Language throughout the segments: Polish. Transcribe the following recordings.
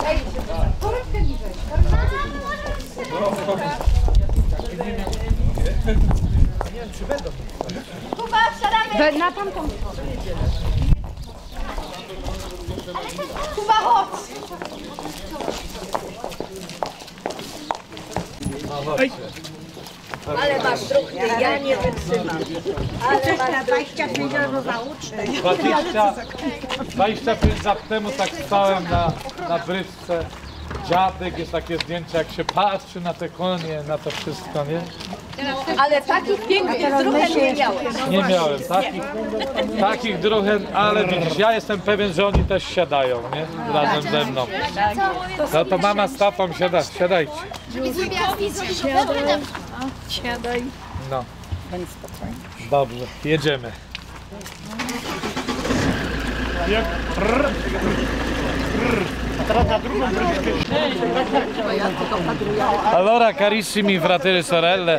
Torebkę niżej. Nie wiem, czy będą. Kuba, wsiadamy! Na tamtą. Kuba, chodź! Ale masz drugi, ja nie wytrzymam. Ale masz 25 euro za ucztę. 25 lat temu tak stałem na bryczce. Dziadek, jest takie zdjęcie, jak się patrzy na te konie, na to wszystko, nie? Ale takich pięknych druhen nie miałeś. Nie miałem takich druhen, ale widzisz, ja jestem pewien, że oni też siadają, nie? Razem ze mną. No to mama z tatą siadajcie. Siadaj. No, Bądź spokojny. dobrze, jedziemy. Allora carissimi fratelli e sorelle,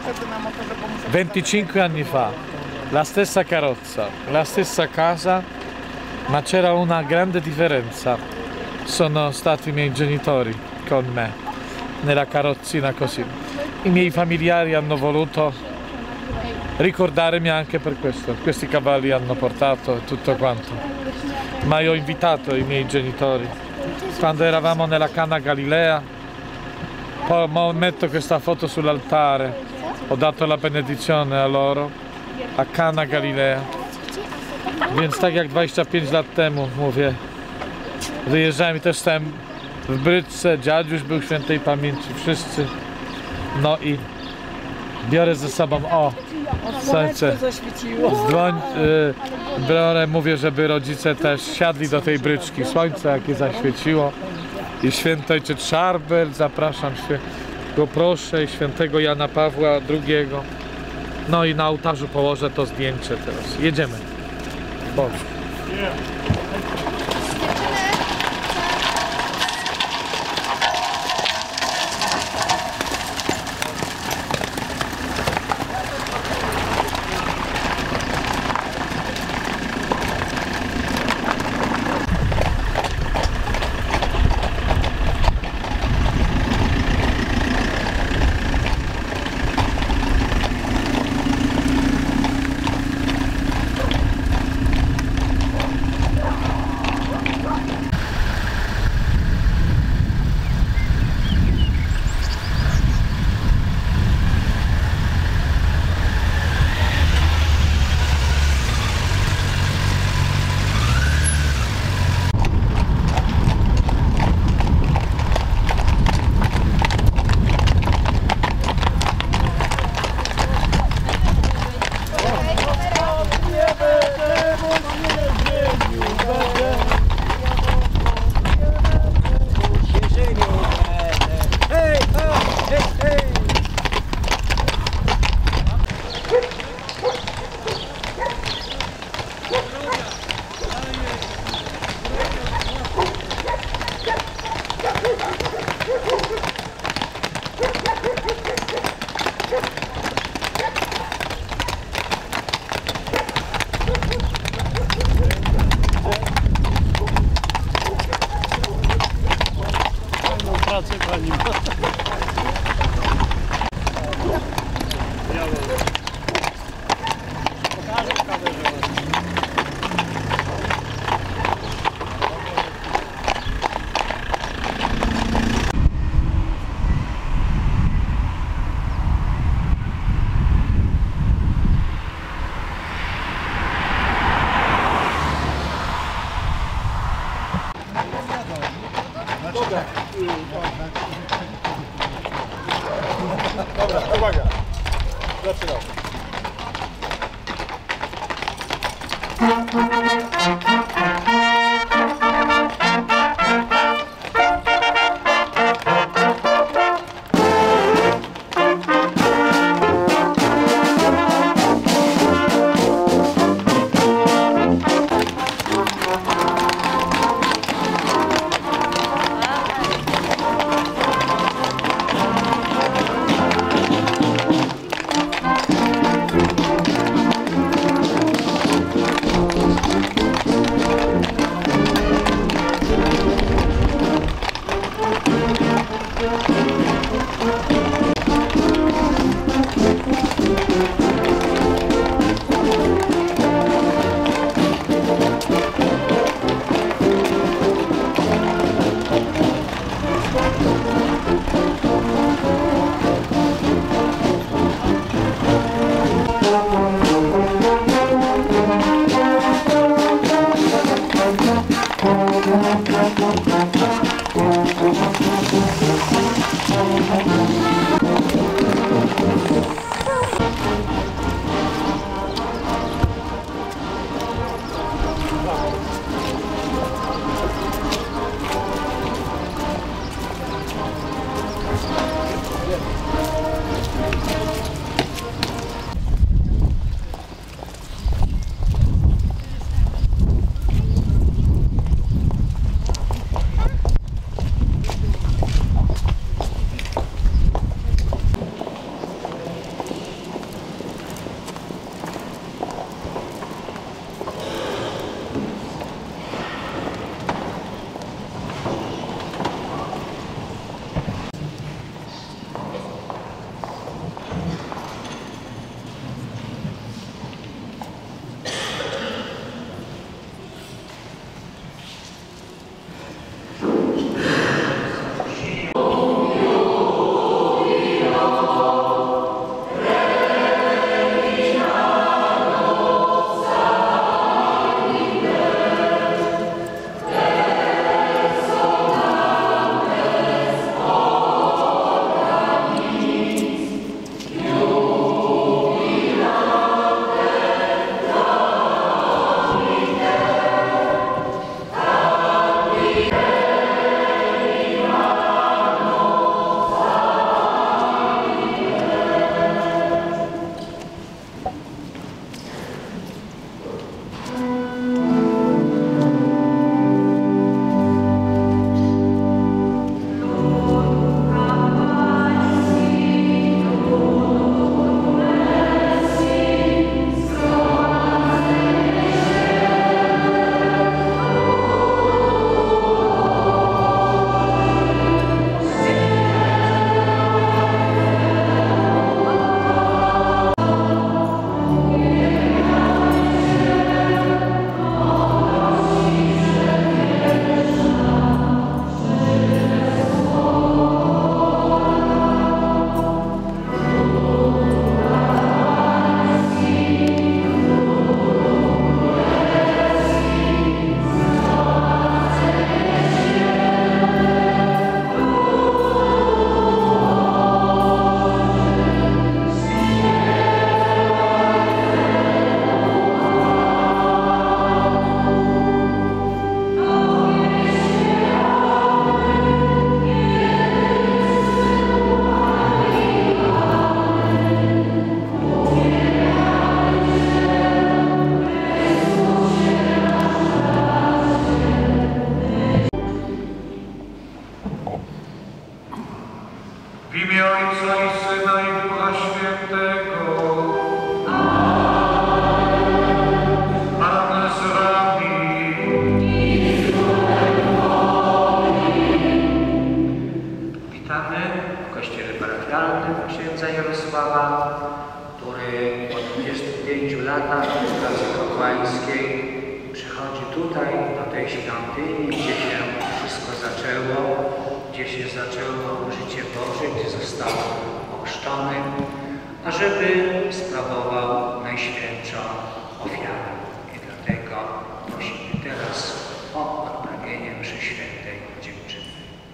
25 anni fa, la stessa carrozza, la stessa casa, ma c'era una grande differenza. Sono stati i miei genitori con me, nella carrozzina così. I miei familiari hanno voluto ricordarmi anche per questo. Questi cavalli hanno portato tutto quanto. Ma io ho invitato i miei genitori. Quando eravamo nella Cana Galilea, poi metto questa foto sull'altare, ho dato la benedizione a loro, a Cana Galilea. Więc tak jak 25 lat temu, mówię, wyjeżdżałem i też stałem w bryczce, dziadziuś był świętej pamięci, wszyscy. No i biorę ze sobą, o, słońce, biorę, mówię, żeby rodzice też siadli do tej bryczki, słońce jakie zaświeciło i święty ojciec Szarbel, zapraszam się, go proszę, i świętego Jana Pawła II. No i na ołtarzu położę to zdjęcie teraz. Jedziemy. Boże. Dobra, uwaga. Zaczynam. Przychodzi tutaj, do tej świątyni, gdzie się wszystko zaczęło, gdzie się zaczęło życie Boże, gdzie został ochrzczony, ażeby sprawował Najświętszą ofiarę. I dlatego prosimy teraz o odprawienie mszy świętej dziękczyny.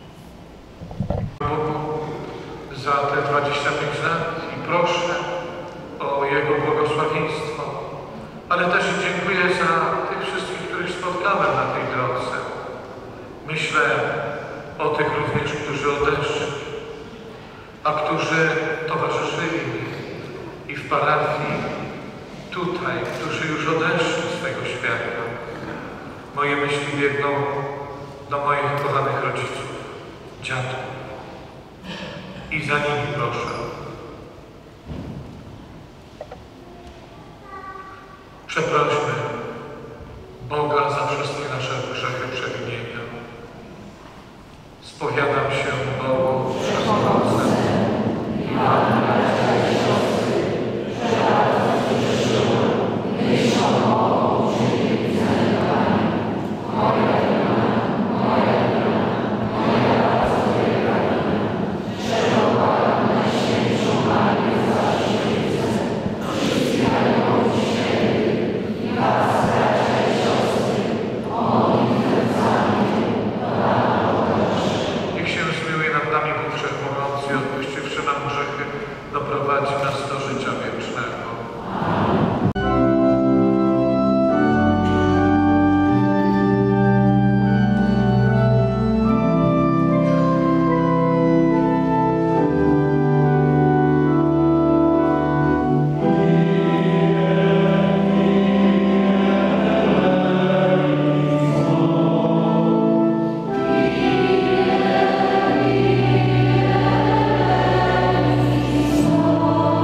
Bogu za te 25 lat i proszę o Jego błogosławieństwo, ale też dziękuję za tych wszystkich, których spotkałem na tej drodze. Myślę o tych również, którzy odeszli, a którzy towarzyszyli mi i w parafii tutaj, którzy już odeszli z tego świata. Moje myśli biegną do moich kochanych rodziców, dziadków. I za nimi proszę. Przeprośmy Boga za wszystkie nasze grzechy, przewinienia. Spowiadam się Bogu Wszechmogącemu i Wam, bracia i siostry, że razem grzeszyłem, myślą, mową, czyniem i zaniedbaniem. Moja wina, moja złego wina, że wołałam Najświętszą Marię Zawsze, wszystkie anioły świętych i was, bracia i siostry, modlitwę za mnie, niech się zmiłuje nad nami Bóg Wszechmogący i odpuściwszy nam grzechy, doprowadzi nas do życia wiecznego. Oh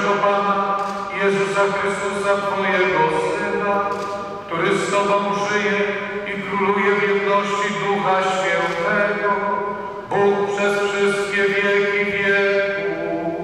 naszego Pana Jezusa Chrystusa, Twojego Syna, który z Tobą żyje i króluje w jedności Ducha Świętego, Bóg przez wszystkie wieki wieków.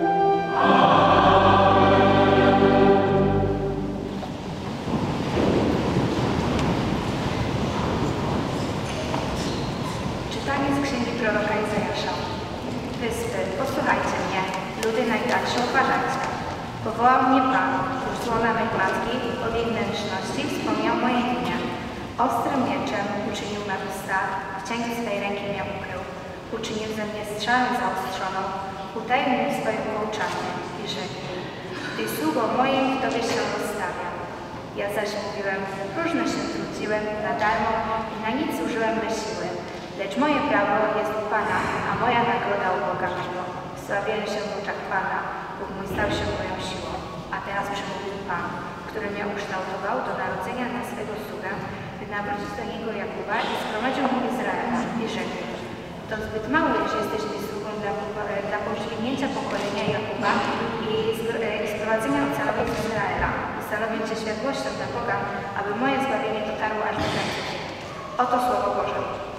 Czytanie z księgi proroka Izajasza. Wyspy, posłuchajcie mnie, ludy najdalsze, uważajcie. Powołał mnie Pan, już z łona mej matki, od jej wnętrzności wspomniał moje imię. Ostrym mieczem uczynił me usta, w cieniu swej ręki mnie ukrył. Uczynił ze mnie strzałę zaostrzoną, utajemnił swoje pouczanie i rzekł: Ty sługo moim w Tobie się rozstawiam. Ja zaś mówiłem, próżno się trudziłem, na darmo i na nic zużyłem me siły. Lecz moje prawo jest u Pana, a moja nagroda u Boga mego. Sławiłem się w oczach Pana, Bóg mój stał się moją siłą. A teraz przemówił Pan, który mnie ukształtował do narodzenia na swego sługę, by nawrócić do niego Jakuba i zgromadził mu Izraela. I rzekł: To zbyt mało, że jesteś mi sługą dla pożywnięcia pokolenia Jakuba i sprowadzenia ocalonych z Izraela. Ustanowię Cię światłością dla Boga, aby moje zbawienie dotarło aż do krańców. Oto Słowo Boże.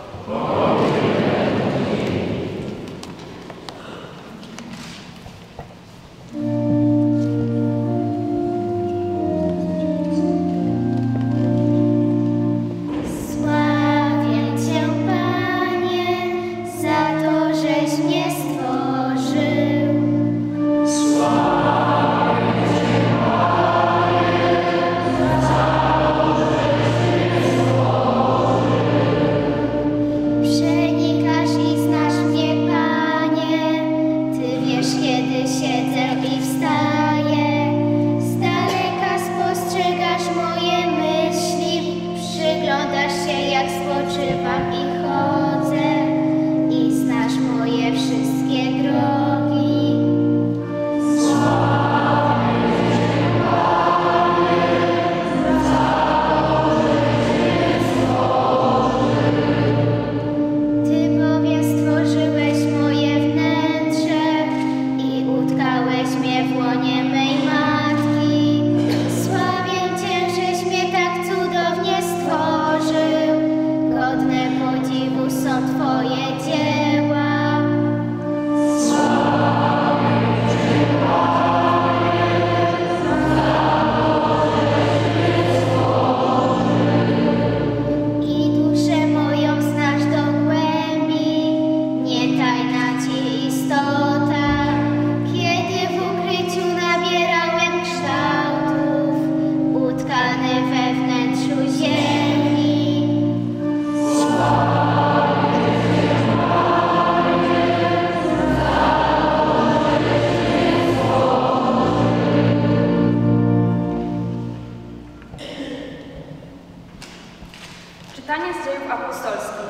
Czytanie z Dziejów Apostolskich.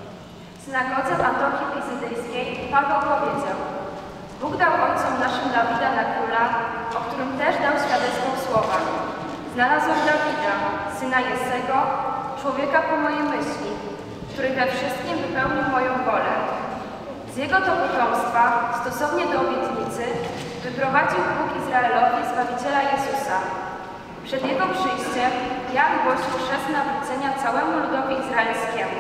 W synagodze w Antiochii Pizydyjskiej Paweł powiedział: Bóg dał ojcom naszym Dawida na króla, o którym też dał świadectwo w słowach. Znalazłem Dawida, syna Jessego, człowieka po mojej myśli, który we wszystkim wypełnił moją wolę. Z jego to potomstwa, stosownie do obietnicy, wyprowadził Bóg Izraelowi Zbawiciela Jezusa. Przed jego przyjściem Jan głosił chrzest nawrócenia całemu ludowi izraelskiemu.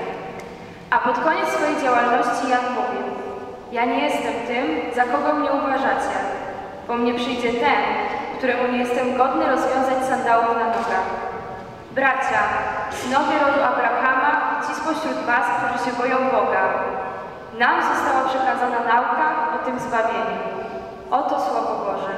A pod koniec swojej działalności Jan mówił: Ja nie jestem tym, za kogo mnie uważacie. Po mnie przyjdzie ten, któremu nie jestem godny rozwiązać sandałów na nogach. Bracia, synowie rodu Abrahama i ci spośród was, którzy się boją Boga, nam została przekazana nauka o tym zbawieniu. Oto Słowo Boże.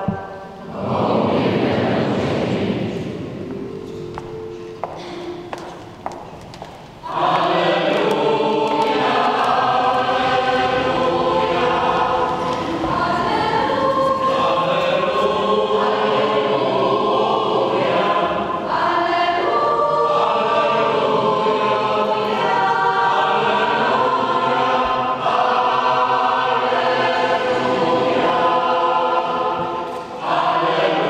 Alleluja.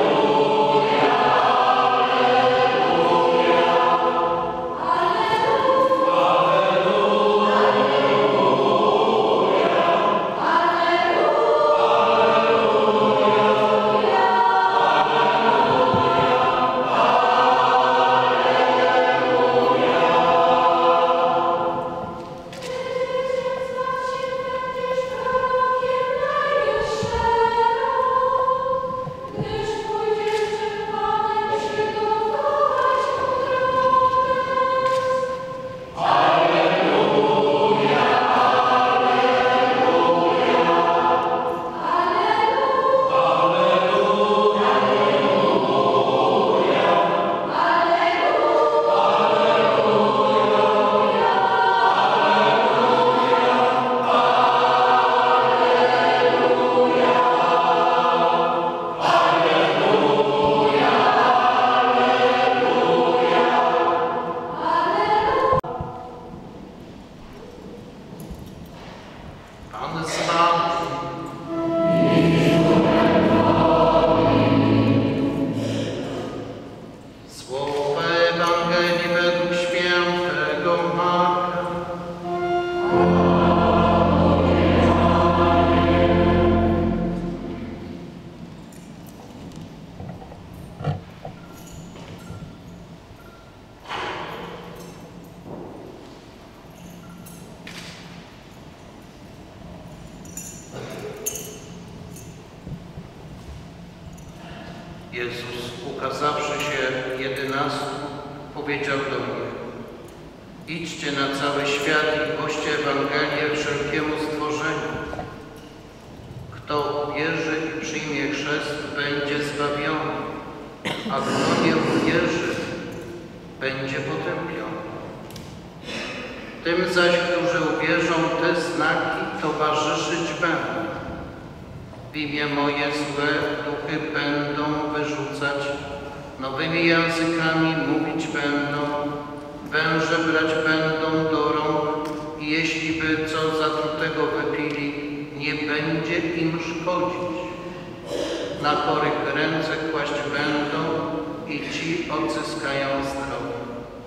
Jezus, ukazawszy się 11, powiedział do nich: idźcie na cały świat i głoście Ewangelię wszelkiemu stworzeniu. Kto uwierzy i przyjmie chrzest, będzie zbawiony, a kto nie uwierzy, będzie potępiony. Tym zaś, którzy uwierzą, te znaki towarzyszyć będą. W imię moje złe duchy będą wyrzucać, nowymi językami mówić będą, węże brać będą do rąk i jeśli by co zatrutego wypili, nie będzie im szkodzić. Na chorych ręce kłaść będą i ci odzyskają zdrowie.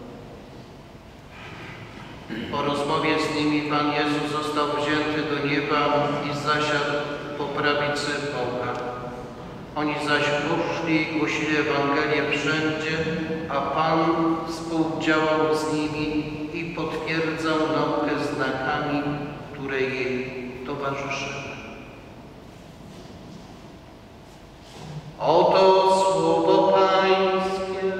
Po rozmowie z nimi Pan Jezus został wzięty do nieba i zasiadł po prawicy Boga. Oni zaś poszli i głosili Ewangelię wszędzie, a Pan współdziałał z nimi i potwierdzał naukę znakami, które jej towarzyszyły. Oto słowo Pańskie.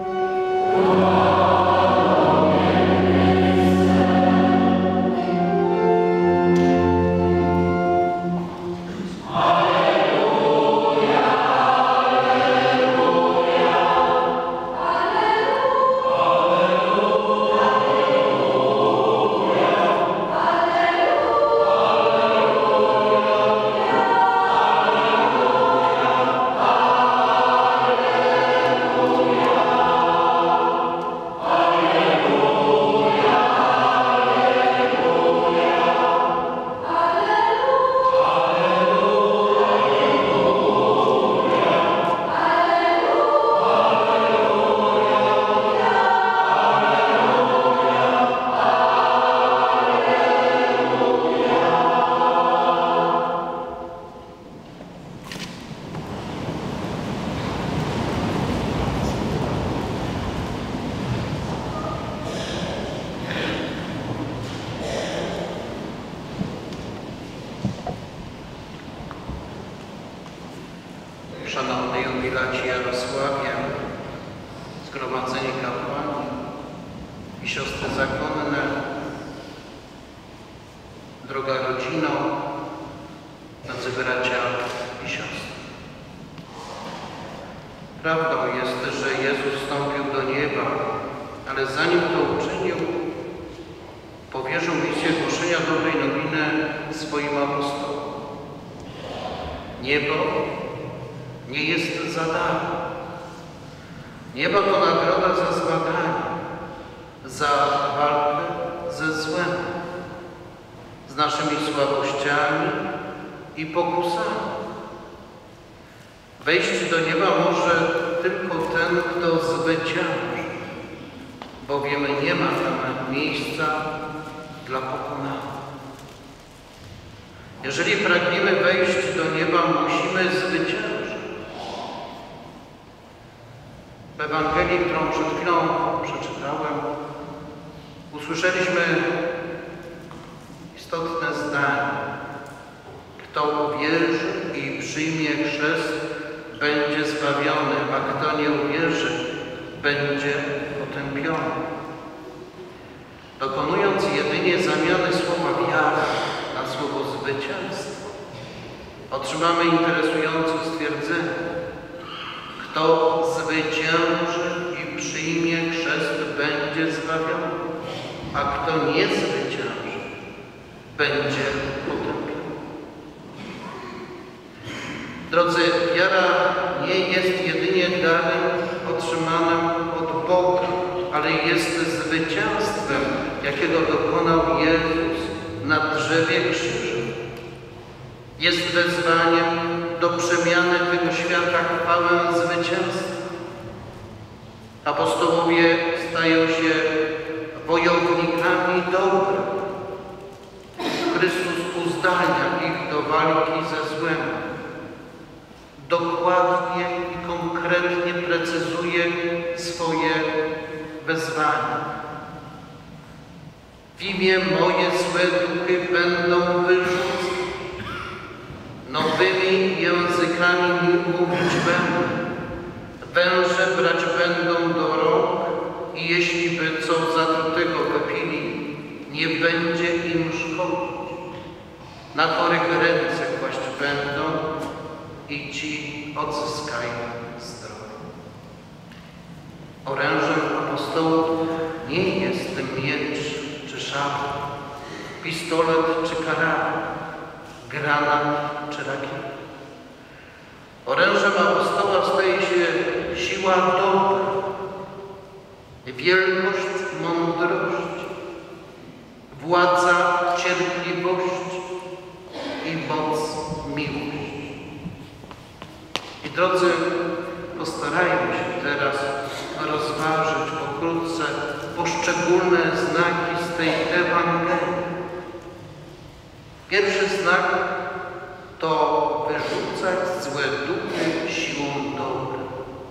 Szanowny jubilacie Jarosławie, zgromadzeni kapłani i siostry zakonne, droga rodzino, drodzy bracia i siostry. Prawdą jest, że Jezus wstąpił do nieba, ale zanim to uczynił, powierzył misję głoszenia dobrej nowiny swoim apostołom. Niebo nie jest za darmo. Niebo to nagroda za zmaganie, za walkę ze złem, z naszymi słabościami i pokusami. Wejść do nieba może tylko ten, kto zwycięży, bowiem nie ma tam miejsca dla pokonanych. Jeżeli pragniemy wejść do nieba, musimy zwyciężyć. W Ewangelii, którą przed chwilą przeczytałem, usłyszeliśmy istotne zdanie. Kto uwierzy i przyjmie chrzest, będzie zbawiony, a kto nie uwierzy, będzie potępiony. Dokonując jedynie zamiany słowa wiara na słowo zwycięstwo, otrzymamy interesujące stwierdzenie. Kto zwycięży i przyjmie chrzest, będzie zbawiony, a kto nie zwycięży, będzie potępiony. Drodzy, wiara nie jest jedynie darem otrzymanym od Boga, ale jest zwycięstwem, jakiego dokonał Jezus na drzewie krzyża. Jest wezwaniem do przemiany tego świata chwałę zwycięstwa. Apostołowie stają się wojownikami dobra. Chrystus uzdalnia ich do walki ze złem. Dokładnie i konkretnie precyzuje swoje wezwania. W imię moje złe duchy będą wyrzucać. Nowymi językami mówić będą. Węże brać będą do rąk i jeśli by co zatrutego wypili, nie będzie im szkodzić. Na chorych ręce kłaść będą i ci odzyskają zdrowie. Orężem apostołów nie jest miecz czy szabla, pistolet czy karabin, granat czy rakieta. Orężem apostoła staje się siła dobra, wielkość mądrości, władza cierpliwości i moc miłości. I drodzy, postarajmy się teraz rozważyć pokrótce poszczególne znaki z tej Ewangelii. Pierwszy znak to wyrzucać złe duchy siłą dobra.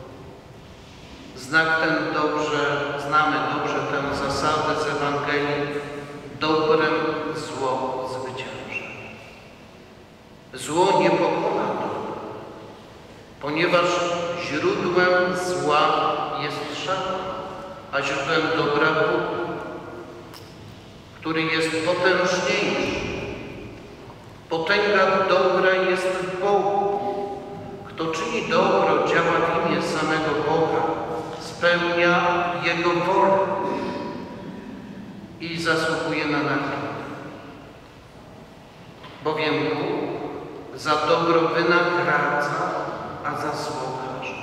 Znak ten znamy dobrze tę zasadę z Ewangelii: dobrem zło zwycięża. Zło nie pokona dobra, ponieważ źródłem zła jest szatan, a źródłem dobra Bóg, który jest potężniejszy. Potęga dobra jest w Bogu. Kto czyni dobro, działa w imię samego Boga, spełnia Jego wolę i zasługuje na nagrodę. Bowiem Bóg za dobro wynagradza, a za zło karze.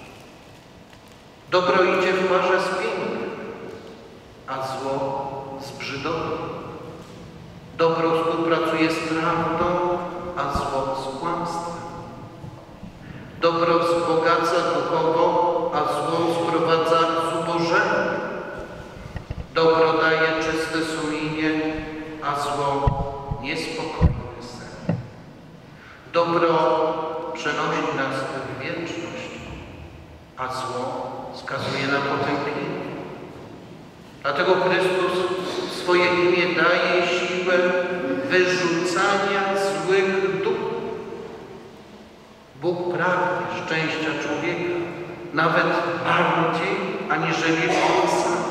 Dobro idzie w parze z pięknem, a zło z brzydotem. Dobro współpracuje z prawdą, a zło z kłamstwem. Dobro wzbogaca duchowo, a zło sprowadza zubożenie. Dobro daje czyste sumienie, a zło niespokojny sen. Dobro przenosi nas w wieczność, a zło skazuje na potępienie. Dlatego Chrystus swoje imię daje siłę wyrzucania złych duchów. Bóg pragnie szczęścia człowieka nawet bardziej aniżeli on sam.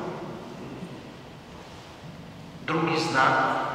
Drugi znak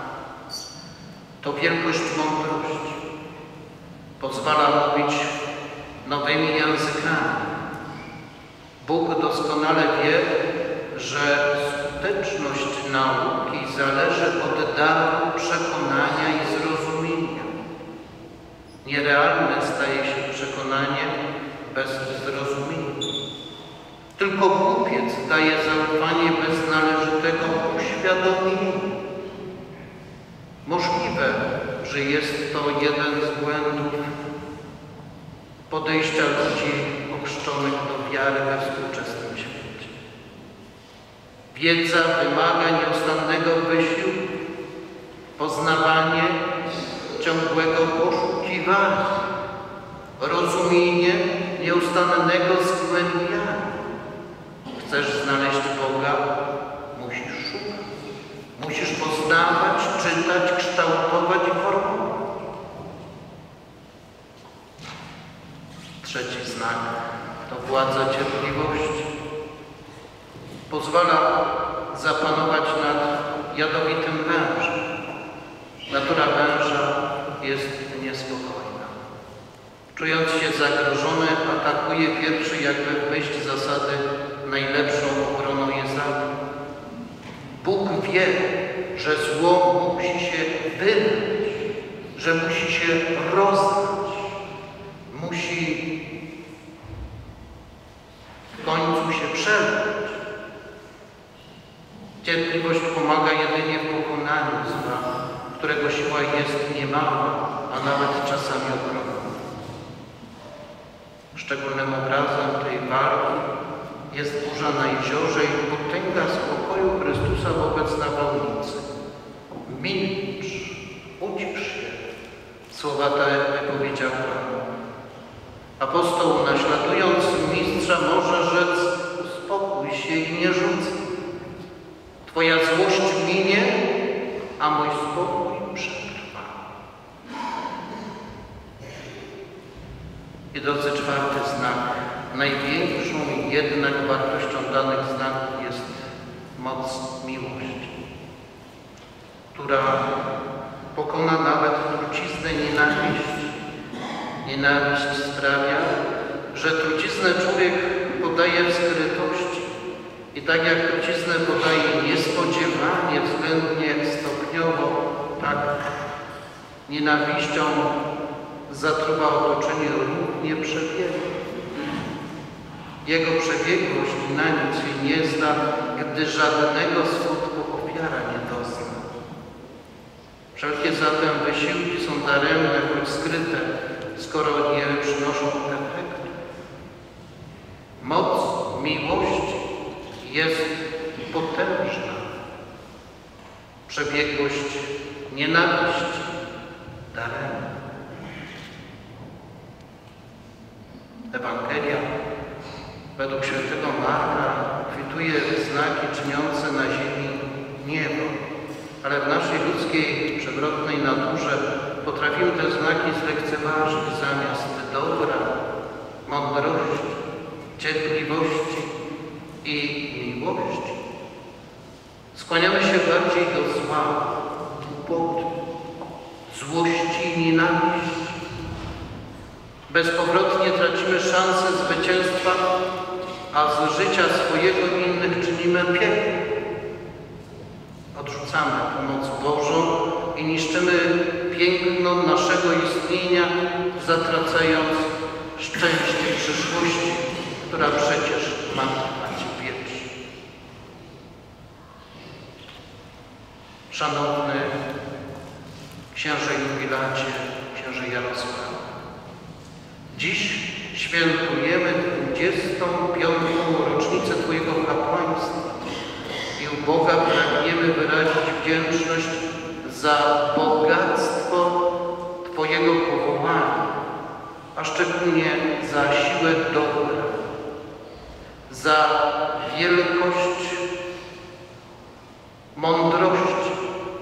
to wielkość mądrości. Pozwala mówić nowymi językami. Bóg doskonale wie, że skuteczność nauki zależy od daru przekonania i zrozumienia. Nierealne staje się przekonanie bez zrozumienia. Tylko głupiec daje zaufanie bez należytego uświadomienia. Możliwe, że jest to jeden z błędów podejścia ludzi ochrzczonych do wiary we współczesnym świecie. Wiedza wymaga nieustannego wysiłku, poznawanie, ciągłego poszukiwania, rozumienie nieustannego zgłębiania. Chcesz znaleźć Boga? Musisz szukać. Musisz poznawać, czytać, kształtować i formować. Trzeci znak to władza cierpliwości. Pozwala zapanować nad jadowitym wężem. Natura węża jest niespokojna. Czując się zagrożony, atakuje pierwszy, jakby w myśl zasady najlepszą obroną jest atak. Bóg wie, że zło musi się wylać, że musi się rozdać, musi w końcu się przelać. Cierpliwość pomaga jedynie w pokonaniu zła, którego siła jest niemała, a nawet czasami ogromna. Szczególnym obrazem tej walki jest burza na jeziorze i potęga spokoju Chrystusa wobec nawałnicy. Milcz, ucisz się. Słowa te wypowiedział Pan. Apostoł, naśladując mistrza, może rzec: uspokój się i nie rzucaj. Twoja złość minie, a mój spokój przetrwa. I drodzy, czwarty znak największą jednak wartością danych znaków jest moc miłości, która pokona nawet truciznę nienawiści. Nienawiść sprawia, że truciznę człowiek podaje w skrytości i tak jak truciznę podaje niespodziewanie, względnie stopniowo, tak nienawiścią zatruwa otoczenie równie przebiegłe. Jego przebiegłość na nic jej nie zda, gdy żadnego skutku ofiara nie dozna. Wszelkie zatem wysiłki są daremne, choć skryte, skoro nie przynoszą efektu. Moc miłości jest potężna. Przebiegłość nienawiści daremna. Ewangelia według świętego Marka kwituje znaki czyniące na ziemi niebo, ale w naszej ludzkiej, przewrotnej naturze potrafimy te znaki zlekceważyć zamiast dobra, mądrości, cierpliwości i miłości. Skłaniamy się bardziej do zła, głupoty, złości i nienawiści. Bezpowrotnie tracimy szansę zwycięstwa, a z życia swojego i innych czynimy piekło. Odrzucamy pomoc Bożą i niszczymy piękno naszego istnienia, zatracając szczęście przyszłości, która przecież ma trwać wiecznie. Szanowny księże jubilacie, księże Jarosław, dziś świętujemy 25. rocznicę Twojego kapłaństwa i u Boga pragniemy wyrazić wdzięczność za bogactwo Twojego powołania, a szczególnie za siłę dobra, za wielkość mądrości.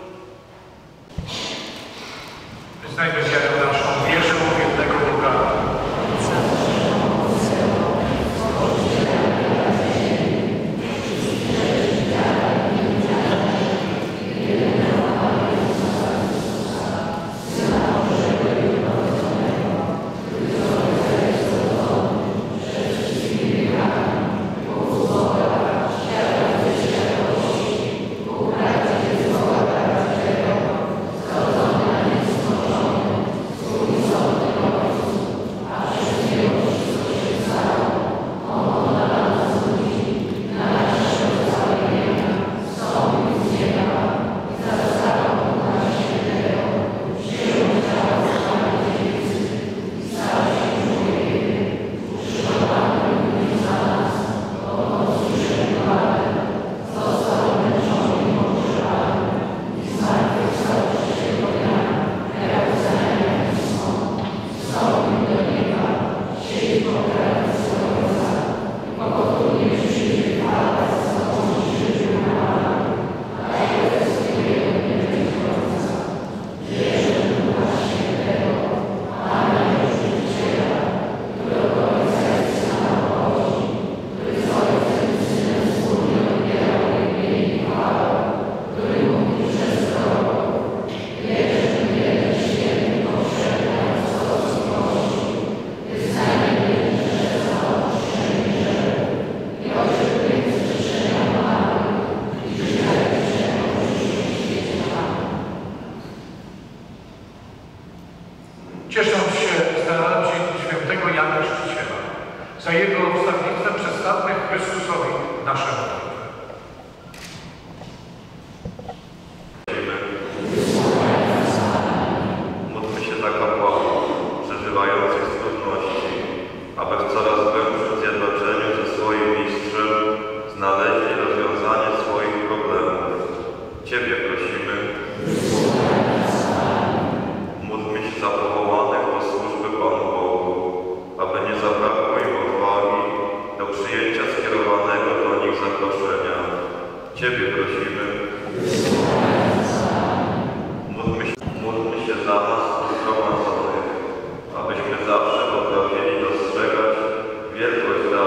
Wyznajmy wiarę naszą, wierzę w jednego Boga. Ciesząc się z narodzin świętego Jana Chrzciciela, za jego wstawiennictwem przedstawmy Chrystusowi nasze modlitwy. Módlmy się za kapłanów przeżywających trudności, aby w coraz głębszym zjednoczeniu ze swoim mistrzem znaleźli rozwiązanie swoich problemów. Ciebie prosimy. Módlmy się za powołanych do służby Panu Bogu, aby nie zabrakło im odwagi do przyjęcia skierowanego do nich zaproszenia. Ciebie prosimy. Módlmy się za nas zgromadzonych, abyśmy zawsze potrafili dostrzegać wielkość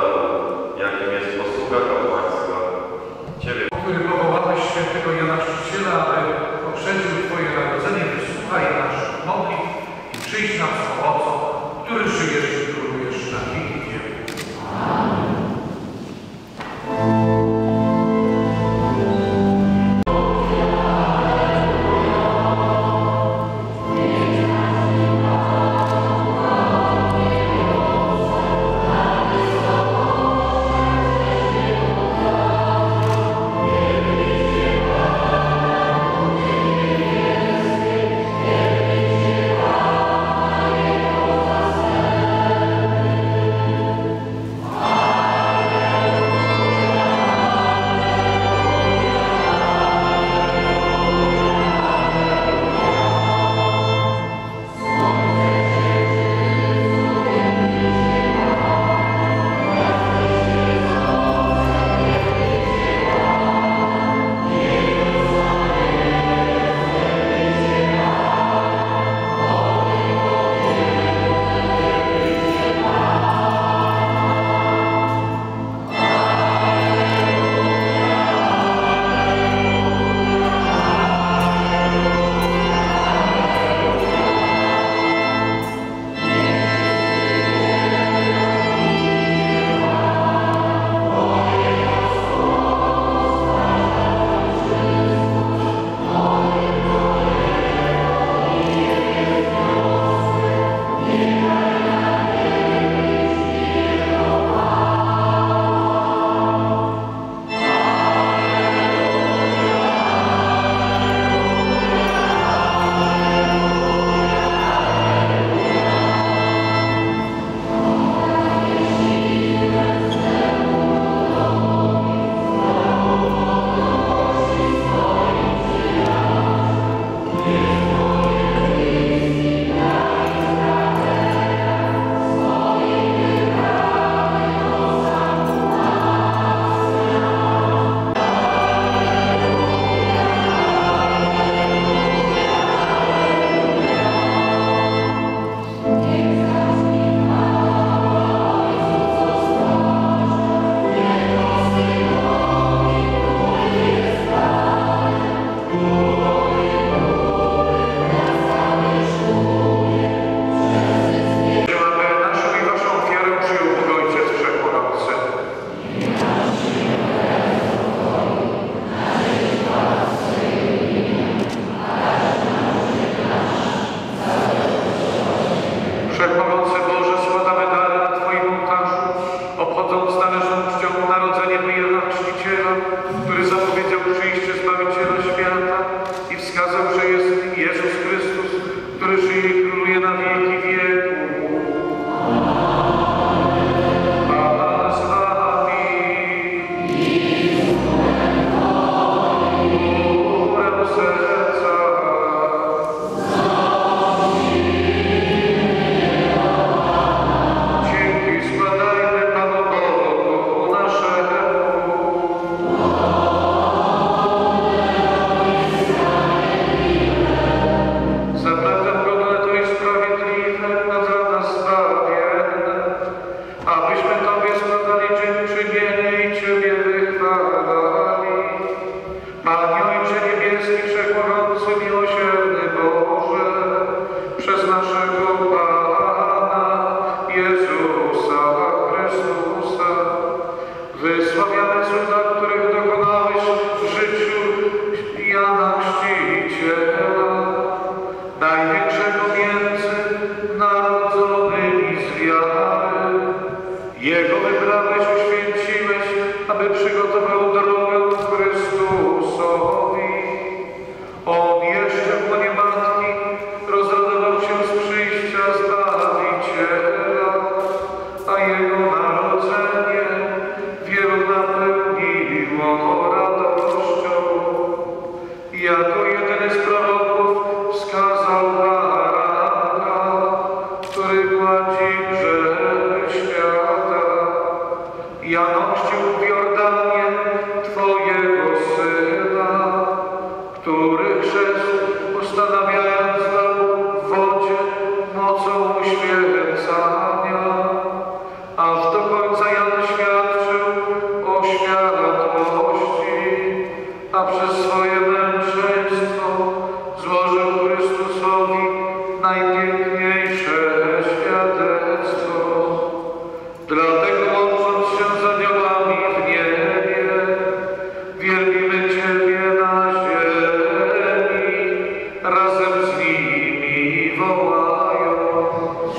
Jan ochrzcił w Jordanie Twojego Syna, który chrzest ustanawiając dał w wodzie mocą uświęcania, aż do końca Jan świadczył o światłości, a przez swoje męczeństwo złożył Chrystusowi najpiękniejsze świadectwo. Dlatego łącząc się z aniołami w niebie, wielbimy Ciebie na ziemi, razem z nimi wołając.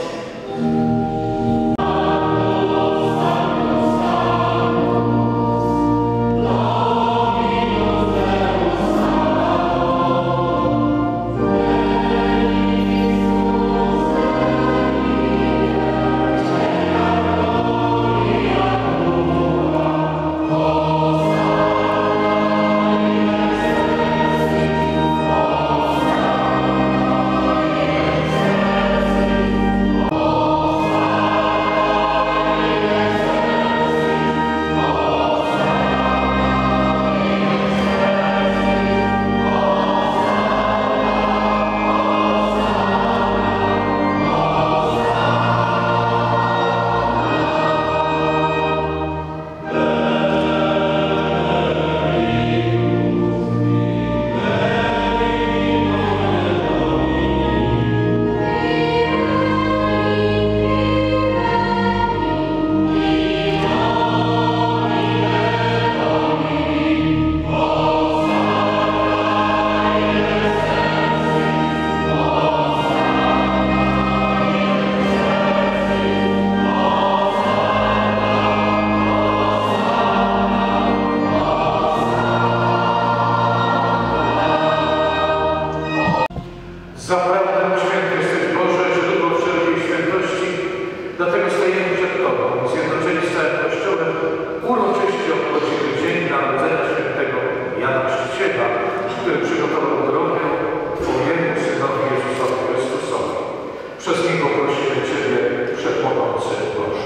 Zaprawdę święty jesteś Boże, źródło wszelkiej świętości, dlatego stajemy przed Tobą, zjednoczeni z całym Kościołem, uroczyście obchodzimy Dzień Narodzenia Świętego Jana Chrzciciela, który przygotował drogę Twojemu Synowi Jezusowi Chrystusowi. Przez Niego prosimy Ciebie, Wszechmogący Boże.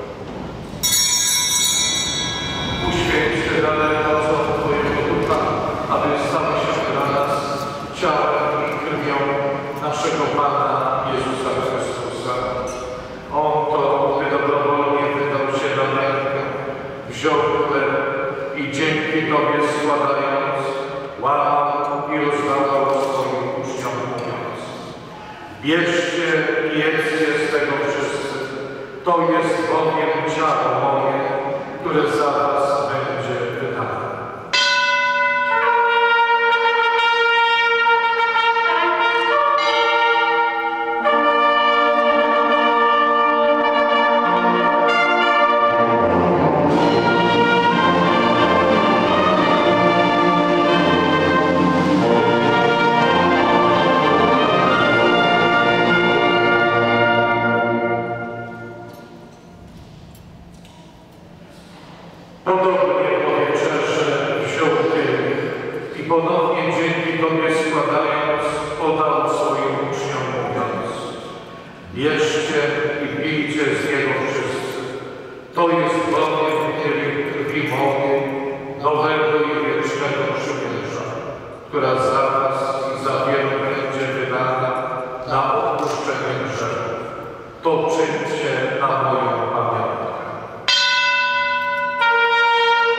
Uświęć się dalej mocą Twojego Ducha, aby stały się dla nas ciałem i krwią naszego Pana Jezusa Chrystusa. On to, by dobrowolnie wydał się na mękę, wziął chleb i dzięki Tobie składając, łamał i rozdawał swoim uczniom, mówiąc: bierzcie i jedzcie z tego wszyscy, to jest bowiem ciało moje, które za was będzie wydane. Podobnie po wieczerze wziął kielich i ponownie dzięki Tobie składając, podał swoim uczniom, mówiąc: bierzcie i pijcie z niego wszyscy. To jest bowiem kielich krwi mojej, nowego i wiecznego przymierza, która za was i za wielu będzie wydana na odpuszczenie grzechów. To czyńcie na moją pamiątkę.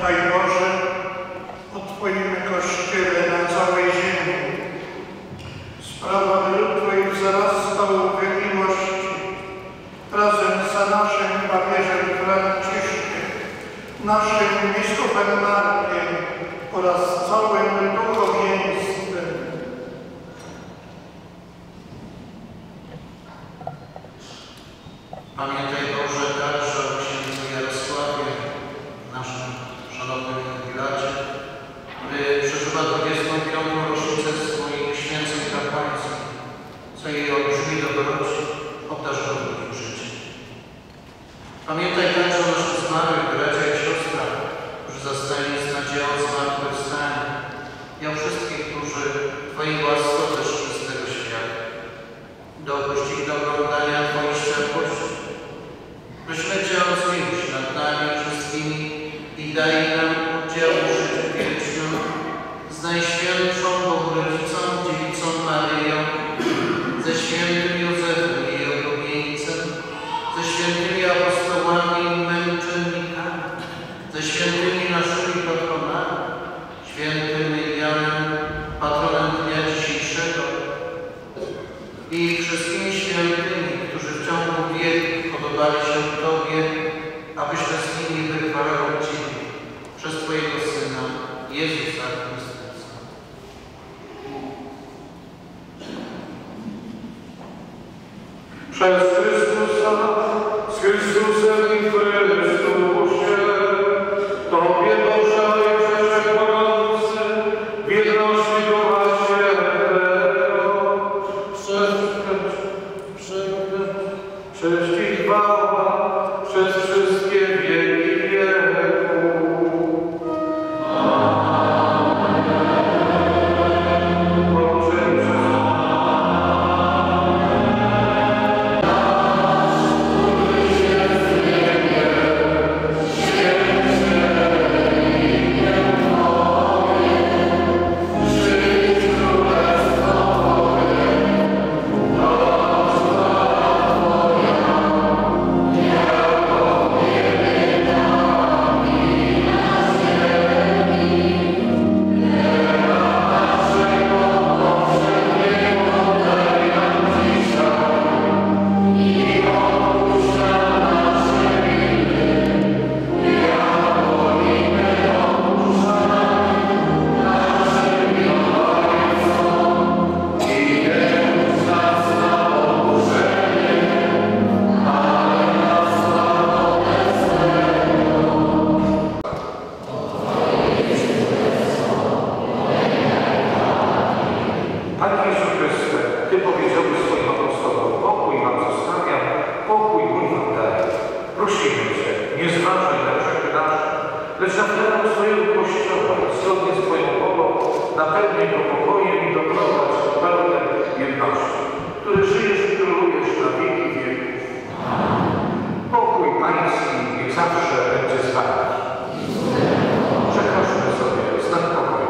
Pamiętaj Boże o Twoim Kościele na całej ziemi. Sprawa, by lud Twój wzrastał w miłości razem z naszym papieżem Franciszkiem, naszym biskupem Markiem oraz całym duchowieństwem. Pamiętaj Boże także o księdzu Jarosławie, naszym szanownym jubilacie, który przeżywa 25. rocznicę swoich święceń kapłańskich, co jej olbrzymi dobroci obdarzyło drugim życiem. Pamiętaj także o naszych zmarłych braciach i siostrach, którzy zastali z nadzieją zmartwychwstania, i o wszystkich, którzy Twojej łasce odeszli z tego świata. Dopuść ich do oglądania Twojej światłości. Prosimy Cię o zmiłuj nad nami wszystkimi i daj nam udział w życiu wiecznym z Najświętszą Bogorodzicą Dziewicą Maryją, ze świętym Józefem, jej oblubieńcem, ze świętymi apostołami i męczennikami, ze świętymi naszymi patronami, świętym Janem, patronem dnia dzisiejszego, i wszystkimi świętymi, którzy w ciągu wieku podobali się Tobie, abyśmy z nimi wychwalali Ciebie przez Twojego Syna, Jezusa Chrystusa. Przez Chrystusa, z Chrystusem i w Chrystusie, Tobie Boże Ojcze Wszechmogący, w jedności Ducha Świętego, przez Ci chwała, przez wszystkie wieki wieków. Połączeni przez Panie Jezu Chryste, Ty powiedziałeś swoim apostołom: pokój wam zostawiam, pokój mój wam daję. Prosimy Cię, nie zważaj na grzechy nasze, lecz na wierę swojego Kościoła, zgodnie z Twoją wolą, napełnij go pokojem i doprowadź do pełnej jedności, który żyjesz i królujesz na wieki wieków. Pokój Pański niech zawsze będzie z Wami. Przekażmy sobie znak pokoju.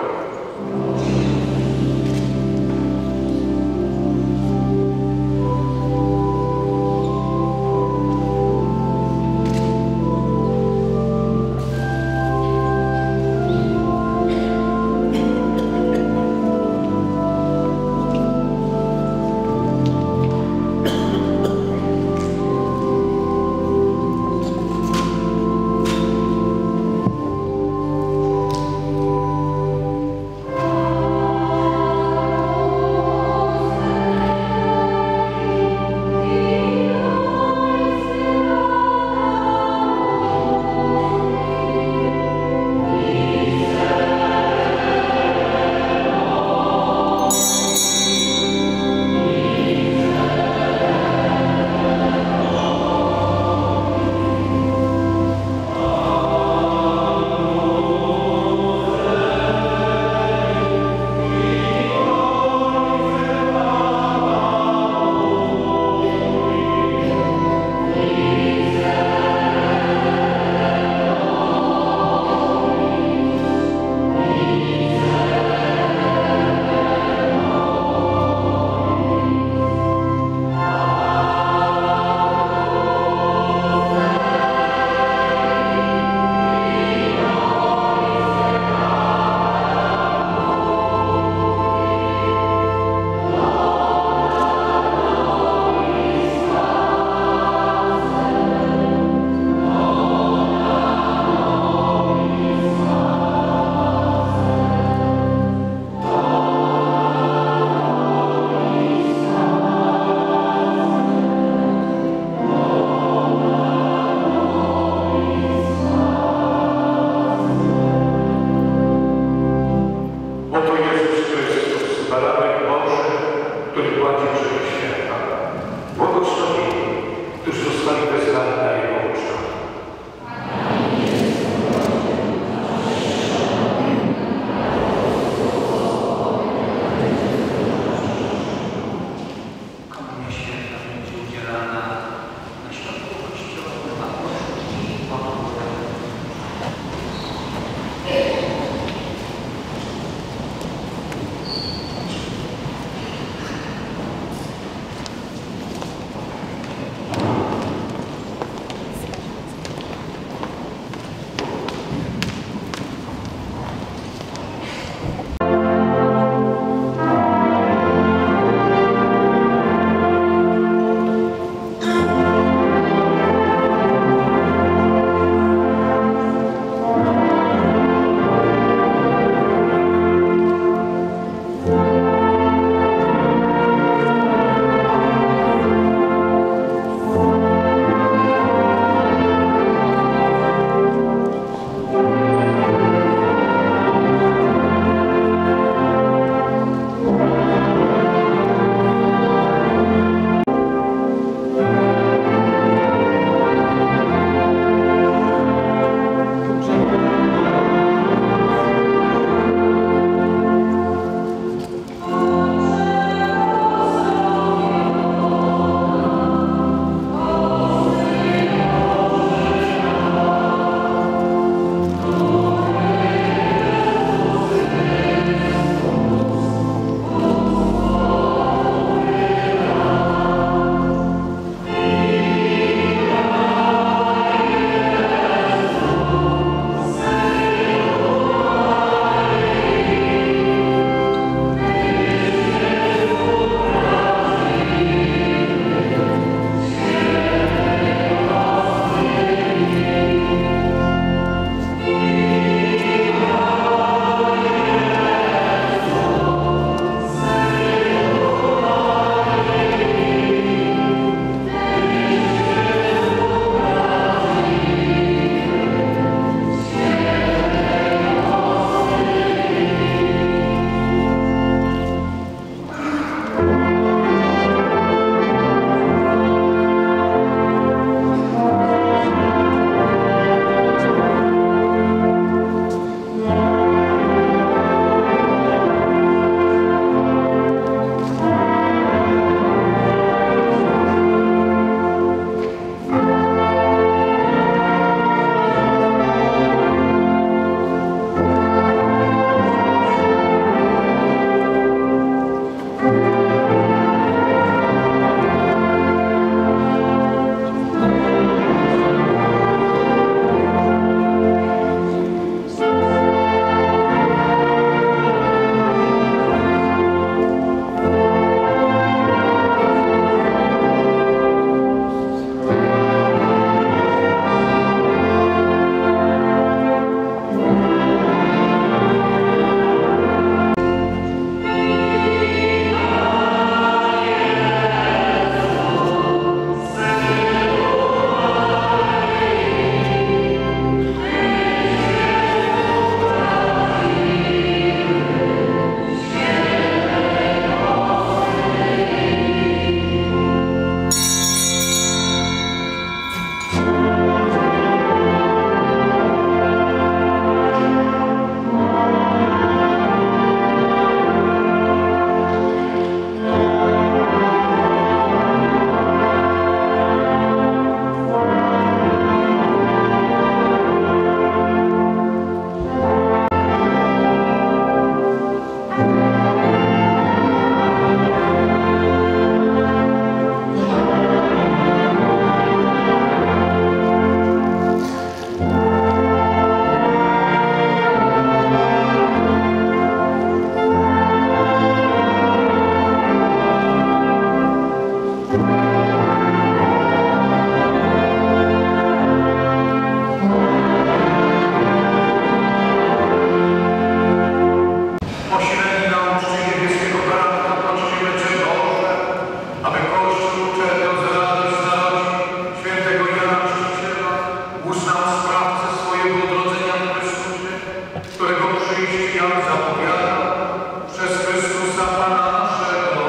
którego przyjście Jan zapowiada przez Chrystusa Pana naszego.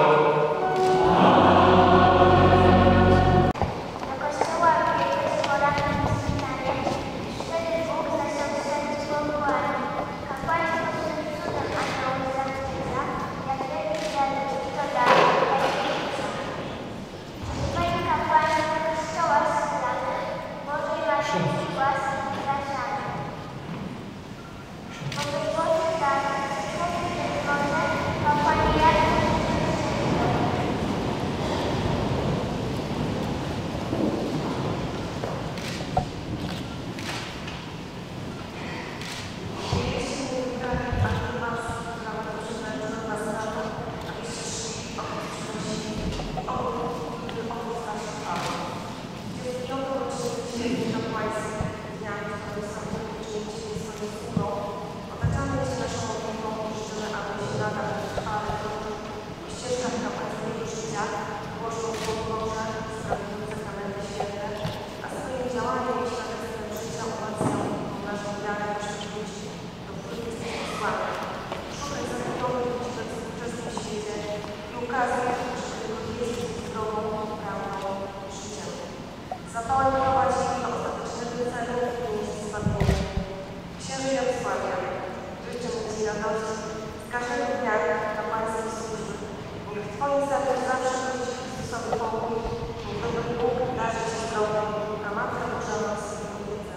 Do kościoła jest poranne wstanie, wtedy Bóg zasiał sercu wołanie. Kapłaństwo przed cudem aniołów zachwyca, jak lepiej dalej to dalej, jak chcą. Przeżywają kapłani do kościoła wsylane, Bożej łaski łaski wyrażane. Bo bez Bożych dar, człowiek bezwolny, kapłani jak Zapałem prowadzi do ostatecznego celu miejsc zbawienia. Księży Jarosławie, życzę Ci radości z każdego dnia na Pańskiej służby. Niech w Twoim sercu zawsze będzie Chrystusowy pokój, niech dobry Bóg darzy Ci zdrowie, a Matka Boża nas opiece.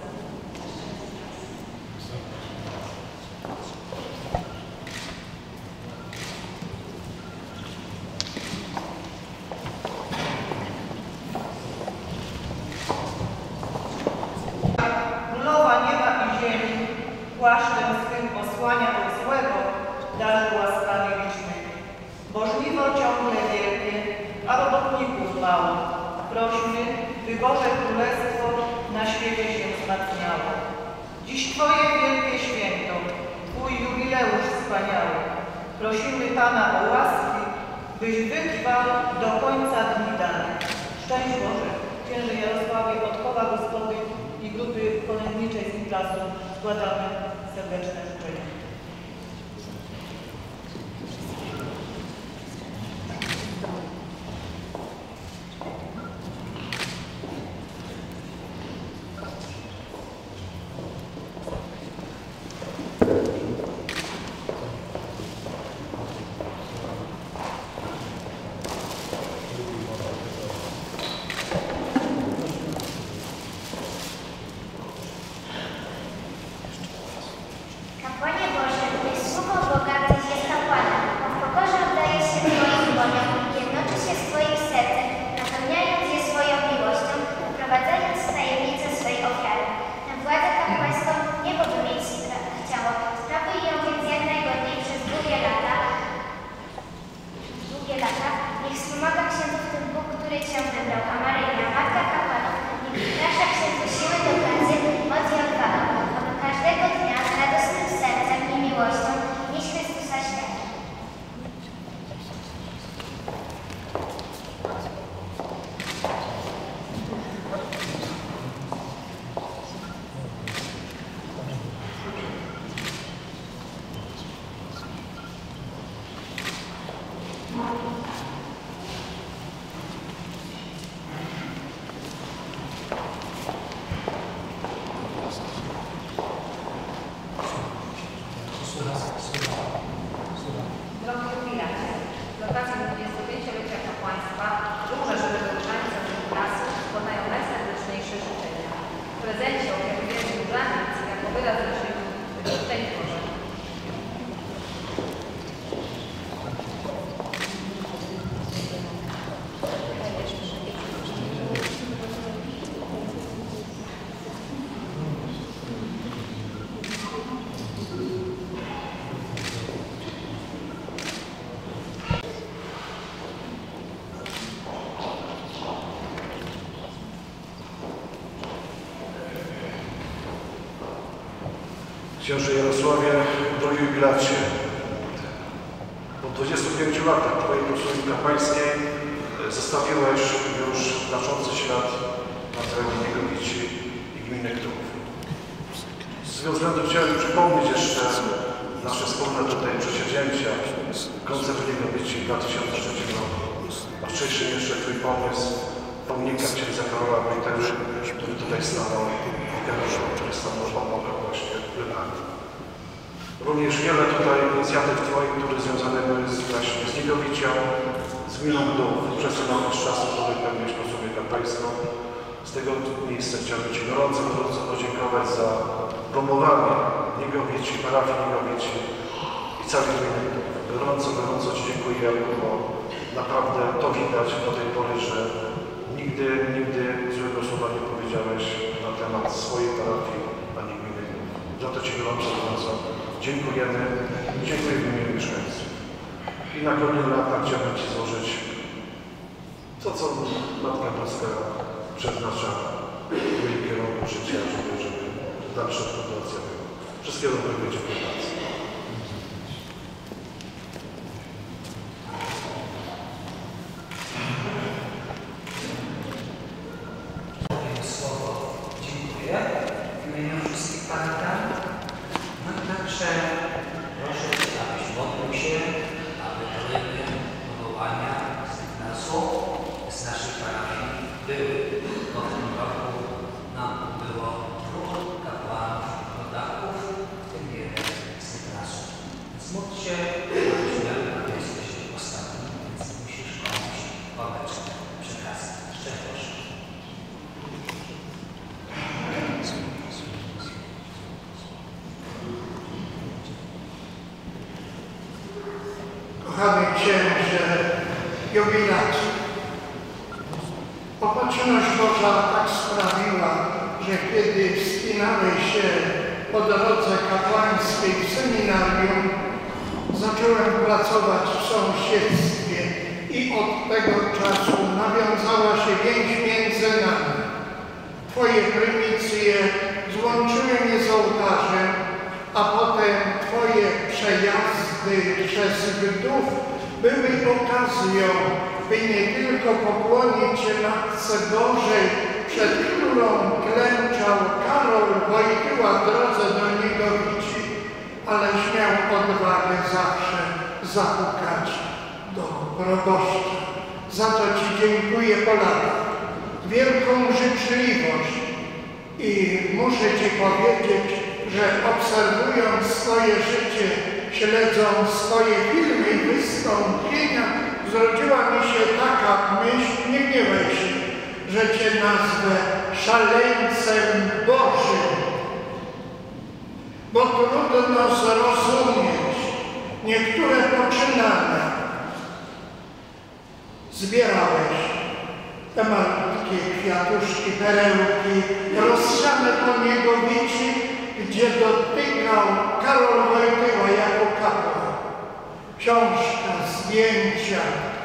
Królowa nieba i ziemi, płaszczem swym osłania od złego, darzy łaskawie licznych. Bożliwo ciągle wielkie, a robotników mało. Prośmy, by Boże Królestwo na świecie się wzmacniało. Dziś Twoje wielkie święto, Twój jubileusz wspaniały. Prosimy Pana o łaski, byś wytrwał do końca dni danych. Szczęść Boże, księże Jarosławie od Koła Gospody i grupy kolędniczej z Implasu składamy serdeczne życzenia. Kapłanie Boże, Twój sługo bogaty jest kapłanem, w pokorze oddaje się Twoim dłoniom, jednoczy się z Twoim sercem, napełniając je swoją miłością, wprowadzając tajemnicę swej ofiary. Tę władzę kapłańską niebo by mieć chciało, sprawuj ją więc jak najgodniej przez długie lata. Niech wspomaga księdza w tym Bóg, który Cię wybrał, a Maryjna, Matka kapłanów, niech wyprasza księdzu siły do pracy, moc i odwagę, aby każdego dnia z radosnym sercem i miłością nieść Chrystusa świat. Drogi jubilacie, z okazji 25-lecia kapłaństwa róże żywotniczania z klasy składają najserdeczniejsze życzenia. W prezencie ofiarujemy różaniec jako wyraz naszej szczęść Boże. Księże Jarosławie, drogi jubilacie, po 25 latach Twojej posłanki kapłańskiej zostawiłeś już znaczący ślad na terenie Niegowici i gminy Knów. Z tego względu chciałem przypomnieć jeszcze końcu Niego bycie w 2003 roku. Wcześniej jeszcze Twój pomysł pomnika księdza Karola Wojtyły, który tutaj stanął, który stanął pomogą właśnie w plebanii. Również wiele tutaj inicjatyw Twoich, które związane były właśnie z niedowicią, z miną duch, przesunął z czasu, który pełnisz po sobie kapłańską. Z tego miejsca chciałbym Ci gorąco podziękować za promowanie Niegowici, parafii Niegowici i całej gminy. Gorąco Ci dziękuję, bo naprawdę to widać do tej pory, że nigdy złego słowa nie powiedziałeś na temat swojej parafii ani gminy. Za to Ci gorąco dziękujemy i dziękuję w imieniu mieszkańców. I na koniec lata chciałbym Ci złożyć to, co Matka Boska przeznacza w jej kierunku życia, żeby dalsza fundacja była. Wszystkiego dobrego, dziękuję bardzo. Słowo dziękuję w imieniu wszystkich parafian. No i także proszę, abyś modlił się, aby kolejne powołania z tych nasłów, z naszych parafii były. Bo w tym roku nam było 2 kapłanów rodaków, w tym jeden z tych nasłów. Więc módl się, abyś miał, aby jesteś ostatni, więc musisz komuś pałeczkę przekazać. Szczęść Boże. Kochany księże jubilacie, opatrzność Boża tak sprawiła, że kiedy wspinałeś się po drodze kapłańskiej w seminarium, zacząłem pracować w sąsiedztwie i od tego czasu nawiązała się więź między nami. Twoje prymicje złączyły mnie z ołtarzem, a potem Twoje przejazdy przez Gdów były okazją, by nie tylko pokłonić się Matce Bożej, przed którą klęczał Karol Wojtyła w drodze do Niegowici, ale miał odwagę zawsze zapukać do proboszcza. Za to Ci dziękuję po latach. Wielką życzliwość i muszę Ci powiedzieć, że obserwując swoje życie, śledząc swoje filmy i wystąpienia, zrodziła mi się taka myśl, nie gniewaj się, że Cię nazwę szaleńcem Bożym, bo trudno zrozumieć niektóre poczynania. Zbierałeś te malutkie kwiatuszki, perełki, rozsiane po Niegowici, gdzie dotykał Karol Wojtyła jako kapłan. Książka, zdjęcia,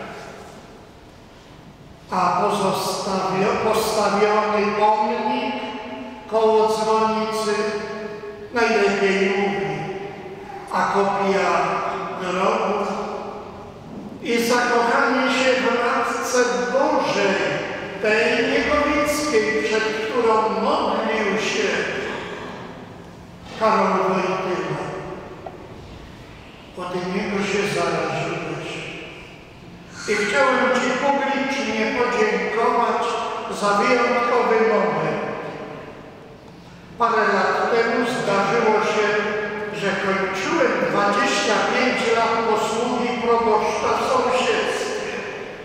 a postawiony pomnik koło dzwonicy najlepiej mówi, a kopia grobu i zakochanie się w Matce Bożej, tej Niegowickiej, przed którą modlił się Karol Wojtyła. Od niego się zaraziłeś. I chciałem Ci publicznie podziękować za wyjątkowy moment. Parę lat temu zdarzyło się, że kończyłem 25 lat posługi proboszcza w sąsiedztwie.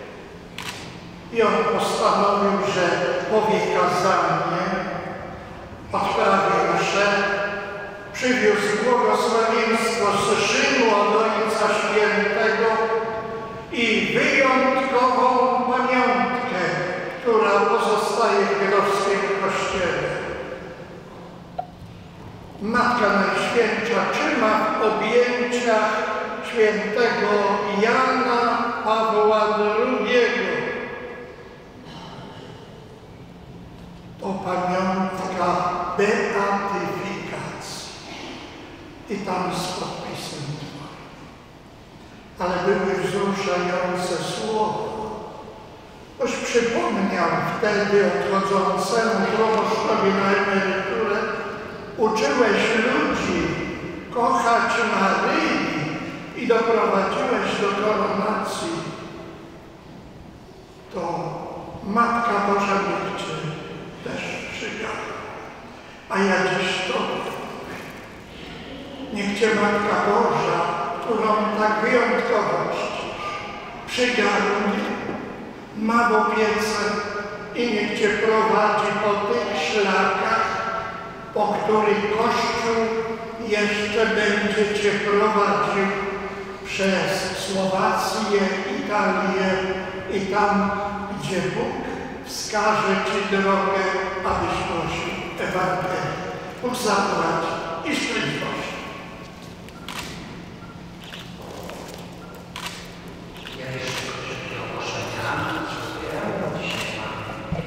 I on postanowił, że powie kazanie, odprawił mszę, przywiózł błogosławieństwo z Rzymu od Ojca Świętego i wyjątkową pamiątkę, która pozostaje w Grodowskim Kościele. Matka Najświętsza trzyma w objęciach świętego Jana Pawła II. To pamiątka beatyfikacji. I tam z podpisem Twoim. Ale były wzruszające słowa. Boś przypomniał wtedy odchodzącemu proboszczowi na emeryturę, uczyłeś ludzi kochać Maryi i doprowadziłeś do koronacji, to Matka Boża niech Cię też przygarnie. A ja dziś Tobie. Niech Cię Matka Boża, którą tak wyjątkowo czcisz, przygarnie, ma w opiece i niech Cię prowadzi po tych szlakach, po których Kościół jeszcze będzie Cię prowadził przez Słowację, Italię i tam, gdzie Bóg wskaże Ci drogę, abyś głosił Ewangelię. Bóg zapłać i szczęść Boże. Ja jeszcze do ogłoszenia, dziękuję. Dzisiaj mamy.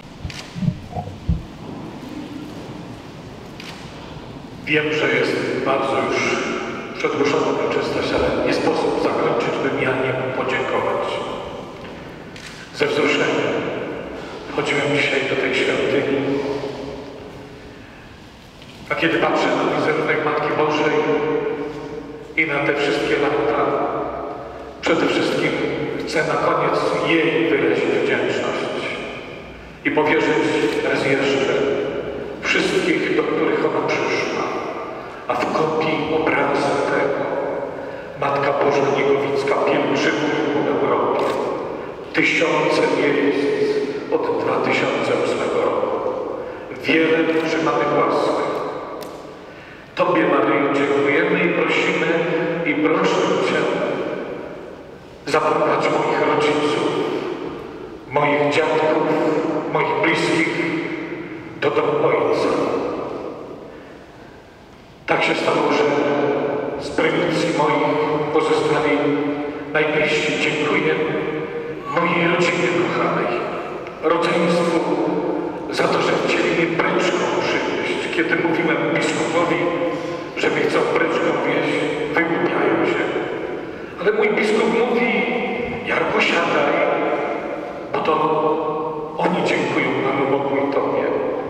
Wiem, że jest bardzo już przedłużona uroczystość, ale nie sposób zakończyć, bym ja nie mógł podziękować. Ze wzruszeniem chodziłem dzisiaj do tej świątyni, a kiedy patrzę na wizerunek Matki Bożej i na te wszystkie lata, przede wszystkim chcę na koniec jej wyrazić wdzięczność i powierzyć raz jeszcze wszystkich, do których ona przyszła, a w kopii obrazu tego Matka Boża Niegowicka pielgrzymuje po Europie. Tysiące miejsc od 2008 roku. Wiele otrzymanych łask. Tobie, Maryjo, dziękujemy i prosimy i proszę Cię, zaprowadź moich rodziców, moich dziadków, moich bliskich do domu Ojca. Tak się stało, że z prymicji moich pozostali najbliżsi. Dziękuję mojej rodzinie kochanej, rodzeństwu za to, że chcieli mnie bryczką przywieźć. Kiedy mówiłem biskupowi, że mnie chcą bryczką wieźć, wygłupiają się. Ale mój biskup mówi, Jarku, siadaj, bo to oni dziękują Panu Bogu i Tobie.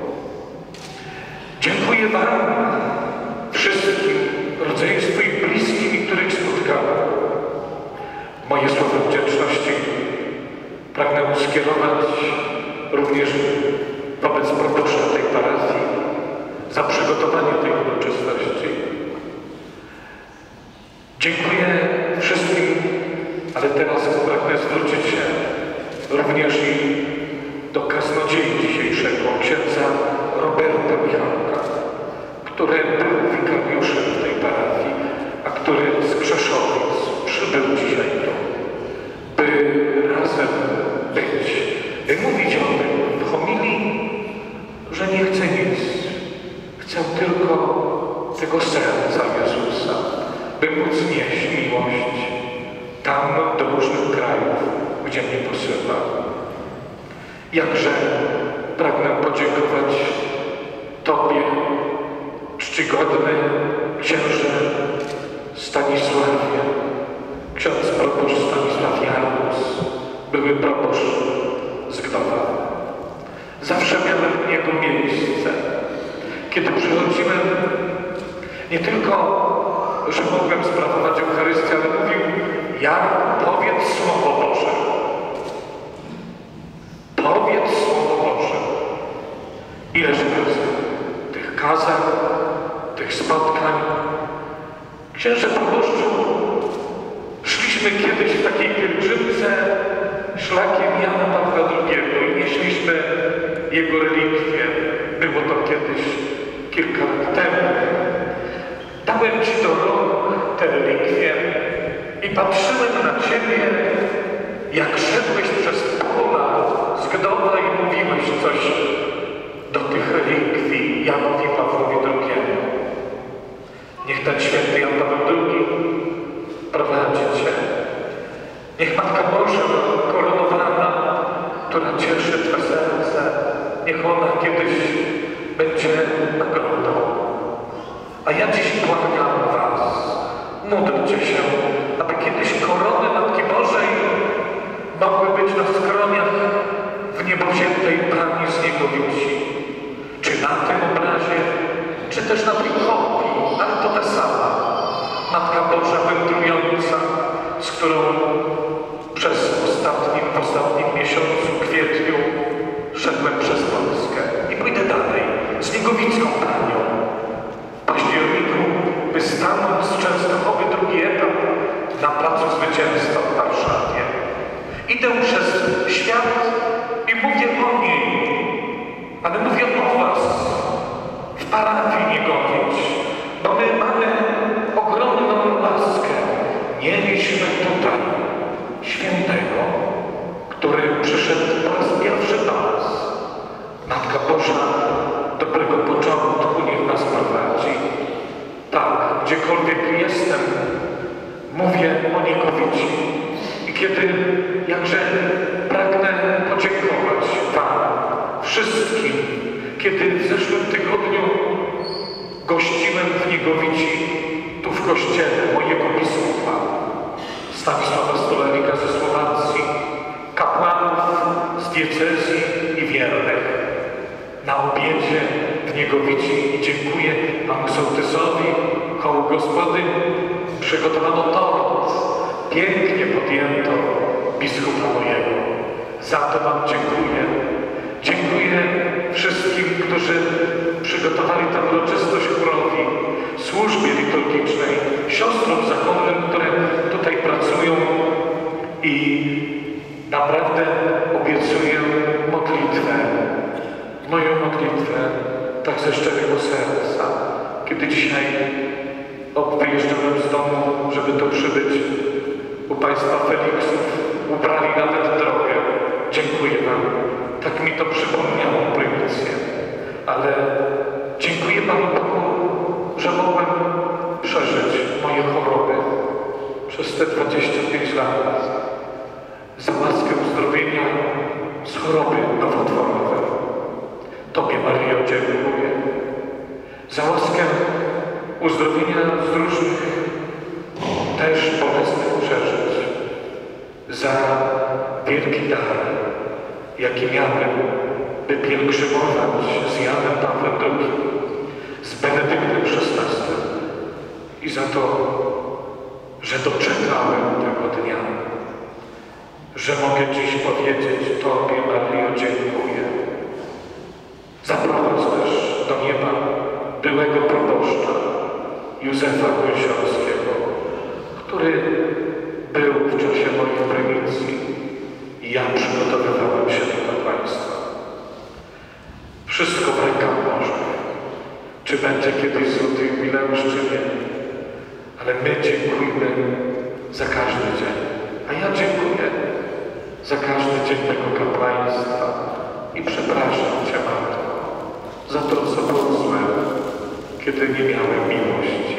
Dziękuję Wam, wszystkim, rodzeństwu i bliskim, których spotkałem. Moje słowa wdzięczności pragnę skierować również wobec proboszcza tej parafii za przygotowanie tej uroczystości. Dziękuję wszystkim, ale teraz pragnę zwrócić się również i do kaznodziei dzisiejszego, księdza Roberta Michałka, który był wikariuszem tej parafii, a który z Krzeszowic przybył dzisiaj tu, by razem być, by mówić o tym w homilii, że nie chcę nic, chcę tylko tego serca Jezusa, by móc nieść miłość tam do różnych krajów, gdzie mnie posyła. Jakże pragnę podziękować Tobie, czcigodny księże Stanisławie, ksiądz proboszcz Stanisław Jarmus, były proboszcz z Gnowa. Zawsze miałem u niego miejsce. Kiedy przychodziłem, nie tylko, że mogłem sprawować Eucharystię, ale mówił, Jarku, powiedz Słowo Boże. Powiedz Słowo Boże. Ileż razy tych kazań, tych spotkań. Księże proboszczu, szliśmy kiedyś w takiej pielgrzymce szlakiem Jana Pawła II i nieśliśmy jego relikwie. Było to kiedyś kilka lat temu. Dałem Ci do rąk te relikwie i patrzyłem na Ciebie, jak szedłeś przez pola z Gnowa i mówiłeś coś do tych relikwii Janowi Pawłowi II. Niech ten święty Jan Paweł II prowadzi Cię. Niech Matka Boża koronowana, która cieszy Twe serce, niech ona kiedyś będzie nagrodą. A ja dziś błagam Was, módlcie się, aby kiedyś korony Matki Bożej mogły być na skroniach w niebowziętej Pani z Niegowici. Czy na tym obrazie, czy też na tej kopii, ale to ta sama. Matka Boża wędrująca w ostatnim miesiącu, kwietniu, szedłem przez Polskę i pójdę dalej, z Niegowicką Panią. W październiku, by stanąć z Częstochowy drugi etap na Placu Zwycięstwa w Warszawie. Idę przez świat i mówię o niej, ale mówię o was w parafii Niegowicz, bo my mamy ogromną laskę. Mieliśmy tutaj świętego, który przyszedł po raz pierwszy do nas. Matka Boża dobrego początku niech nas prowadzi. Tak, gdziekolwiek jestem, mówię o Niegowici. I kiedy jakże pragnę podziękować wam wszystkim, kiedy w zeszłym tygodniu gościłem w Niegowici, tu w kościele mojego biskupa, Stanisława Stolarika ze Słowacji, kapłanów z diecezji i wiernych. Na obiedzie w Niegowici i dziękuję panu sołtysowi, koło gospodyń, przygotowano tort. Pięknie podjęto biskupa mojego. Za to wam dziękuję. Dziękuję wszystkim, którzy przygotowali tę uroczystość chórowi, służbie liturgicznej, siostrom zachownym, które tutaj pracują i naprawdę obiecuję modlitwę, moją modlitwę, tak ze szczerego serca. Kiedy dzisiaj wyjeżdżałem z domu, żeby tu przybyć, u państwa Feliksów ubrali nawet drogę. Dziękuję wam. Tak mi to przypomniało prymisję. Ale dziękuję Panu Bogu, że mogłem przeżyć moje choroby przez te 25 lat. Za łaskę uzdrowienia z choroby nowotworowej. Tobie, Maryjo, dziękuję. Za łaskę uzdrowienia z różnych też bolesnych przeżyć. Za wielki dar, jaki miałem, by pielgrzymować z Janem Pawłem II, z Benedyktem XVI i za to, że doczekałem tego dnia, że mogę dziś powiedzieć Tobie, Maryjo, dziękuję. Zaprowadź też do nieba byłego proboszcza Józefa Gąsiorskiego, który był w czasie mojej prymicji i ja przygotowywałem się do kapłaństwa. Wszystko w rękach Bożych. Czy będzie kiedyś złoty jubileusz, czy nie. Ale my dziękujemy za każdy dzień. A ja dziękuję za każdy dzień tego kapłaństwa. I przepraszam Cię, Matko, za to, co było złe, kiedy nie miałem miłości.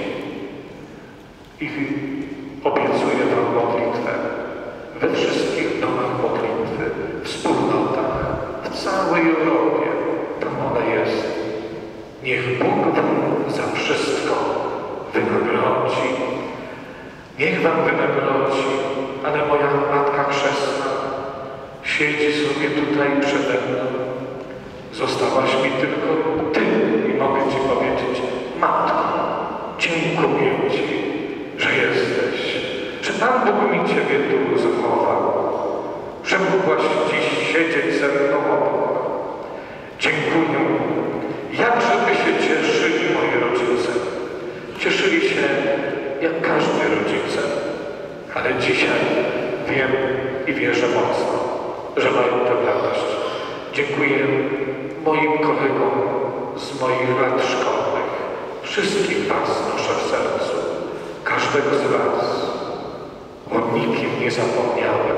I obiecuję Wam modlitwę we wszystkich domach modlitwy, wspólnotach, w całej Europie. Tam ona jest. Niech Bóg Wam za wszystko wynagrodzi. Niech Wam wynagrodzi, ale moja Matka Chrzestna siedzi sobie tutaj przede mną. Zostałaś mi tylko Ty i mogę Ci powiedzieć, Matko, dziękuję Ci, że jesteś, że Pan Bóg mi Ciebie tu zachował, że mogłaś dziś siedzieć ze mną obok. Dziękuję. Jakże by się cieszyli moi rodzice. Cieszyli się jak każdy rodzice, ale dzisiaj wiem i wierzę mocno, że mają tę radość. Dziękuję moim kolegom z moich lat szkolnych. Wszystkich Was noszę w sercu. Każdego z Was. O nikim nie zapomniałem.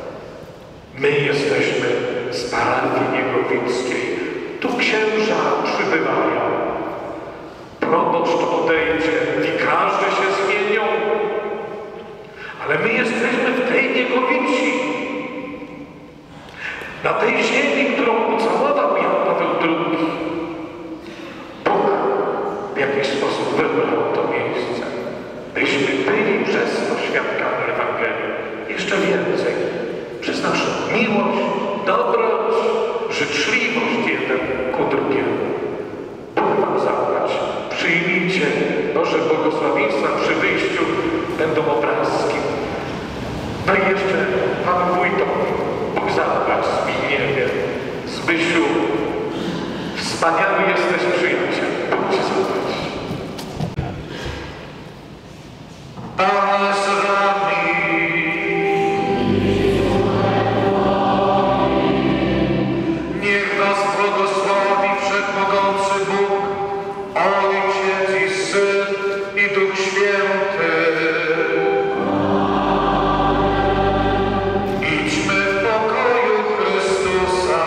My jesteśmy z parafii Niegowickiej. Tu księża przybywają. Proboszcz odejdzie, wikarze się zmienią. Ale my jesteśmy w tej Niegowici. Na tej ziemi, którą ucałował Jan Paweł II. Bóg w jakiś sposób wybrał to miejsce. Byśmy byli przez to świadkami Ewangelii. Jeszcze więcej. Przez naszą miłość, dobroć, życzliwość jeden ku drugiemu. Bóg Wam zapłać. Przyjmijcie Boże błogosławieństwa przy wyjściu. Będą obrazki. No i jeszcze Panu Wójtowi. Zobacz, Zbigniewie, Zbysiu, wspaniały jesteś przyjaciel. Cię zobaczyć. Pan z wami. Niech was błogosławi Wszechmogący Bóg, Ojciec i Syn i Duch Święty. Idźmy w pokoju Chrystusa.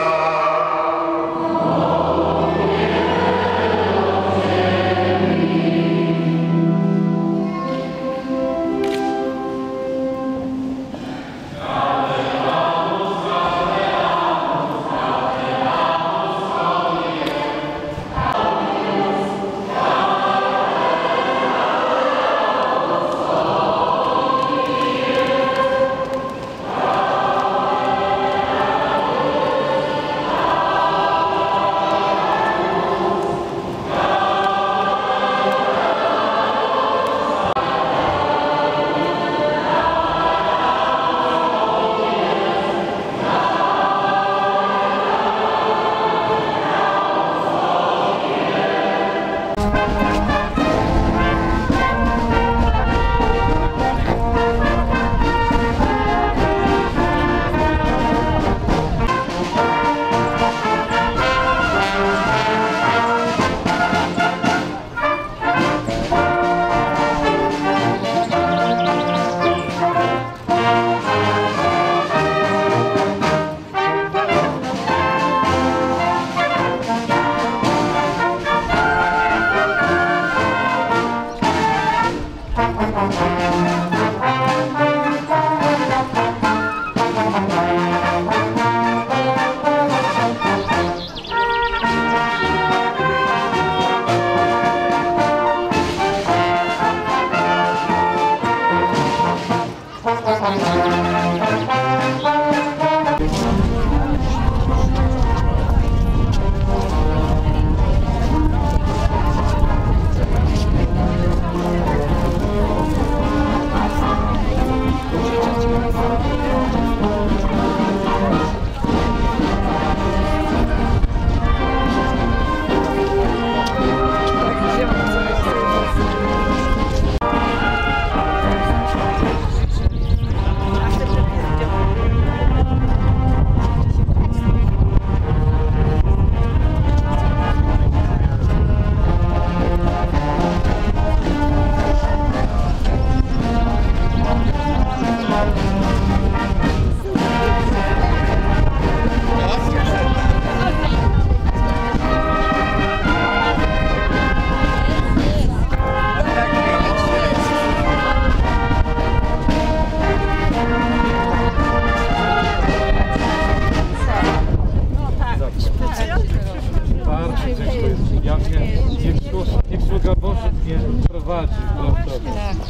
Niech sługa Boży mnie prowadzi w Brontowie.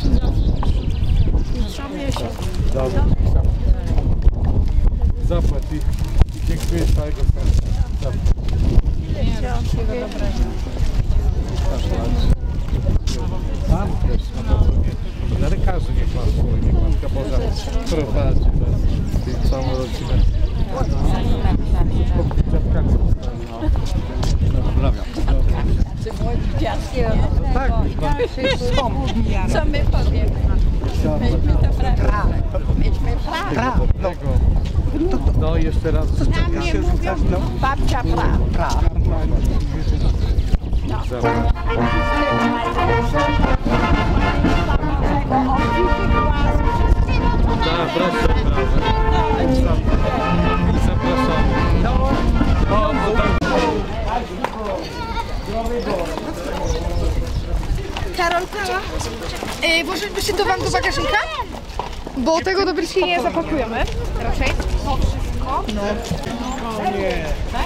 Dobrze. Zapłać ich. Dziękuję z całego serca. Tam też, na lekarzy niech Pan służy, niech Matka Boża prowadzi nas, całą rodzinę. Tak, co my powiemy? Myśmy to prawo. Myśmy prawo. No jeszcze raz. Na mnie mówią babcia prawo. Tak, proszę, zapraszamy. Karolka, włożylibyście to wam do bagażnika? Bo tego do bryski nie zapakujemy. Raczej. To wszystko. No. Nie.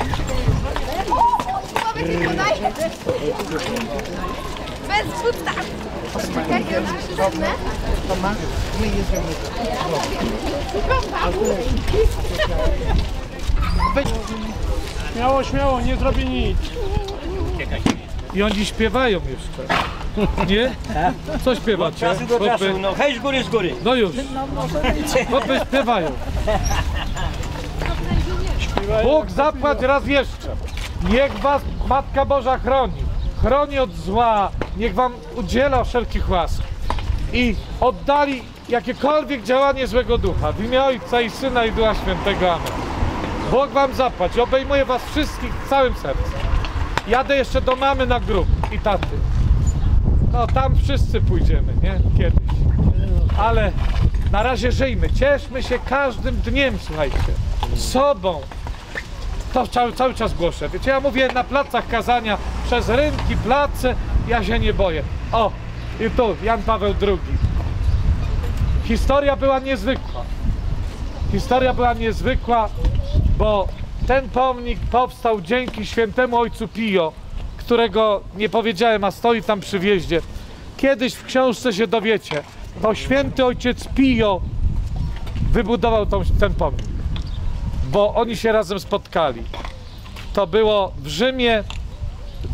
Bez buta. Czekaj, ja już się zamknę. My jedziemy. Śmiało, śmiało, nie zrobię nic. I oni śpiewają jeszcze. Nie? Co śpiewacie? No hej, z góry, z góry. No już. Chłopy śpiewają. Bóg zapłać raz jeszcze. Niech was Matka Boża chroni. Chroni od zła. Niech wam udziela wszelkich łask. I oddali jakiekolwiek działanie złego ducha. W imię Ojca i Syna i Ducha Świętego. Amen. Bóg wam zapłać. Obejmuje was wszystkich całym sercem. Jadę jeszcze do mamy na grób i taty. No tam wszyscy pójdziemy, nie? Kiedyś. Ale na razie żyjmy. Cieszmy się każdym dniem, słuchajcie. Sobą. To cały czas głoszę. Wiecie, ja mówię na placach kazania, przez rynki, place, ja się nie boję. O, i tu Jan Paweł II. Historia była niezwykła. Historia była niezwykła, bo ten pomnik powstał dzięki świętemu ojcu Pio, którego nie powiedziałem, a stoi tam przy wjeździe. Kiedyś w książce się dowiecie, to święty ojciec Pio wybudował ten pomnik, bo oni się razem spotkali. To było w Rzymie w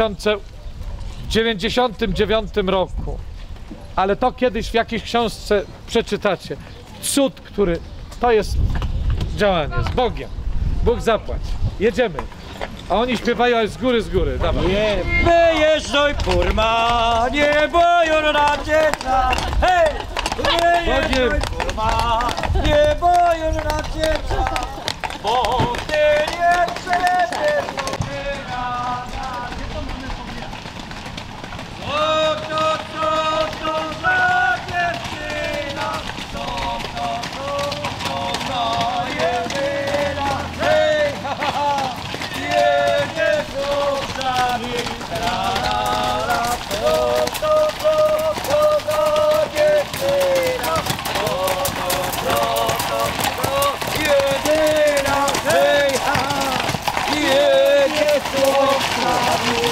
2099 roku. Ale to kiedyś w jakiejś książce przeczytacie. Cud, który to jest działanie z Bogiem. Bóg zapłać. Jedziemy. A oni śpiewają z góry. Dawaj. Nie wyjeżdżaj kurma, nie boją na dziecka. Hej! Wyjeżdżaj kurma, nie boją na dziecka. Bo ty nie przejdziesz do wyra. Co za dziewczyna, co za jedyna. Hej, ha, ha, ha. Jedzie słuchami, ra, to za dziewczyna, to jedyna, hej, ha, jedzie słuchami.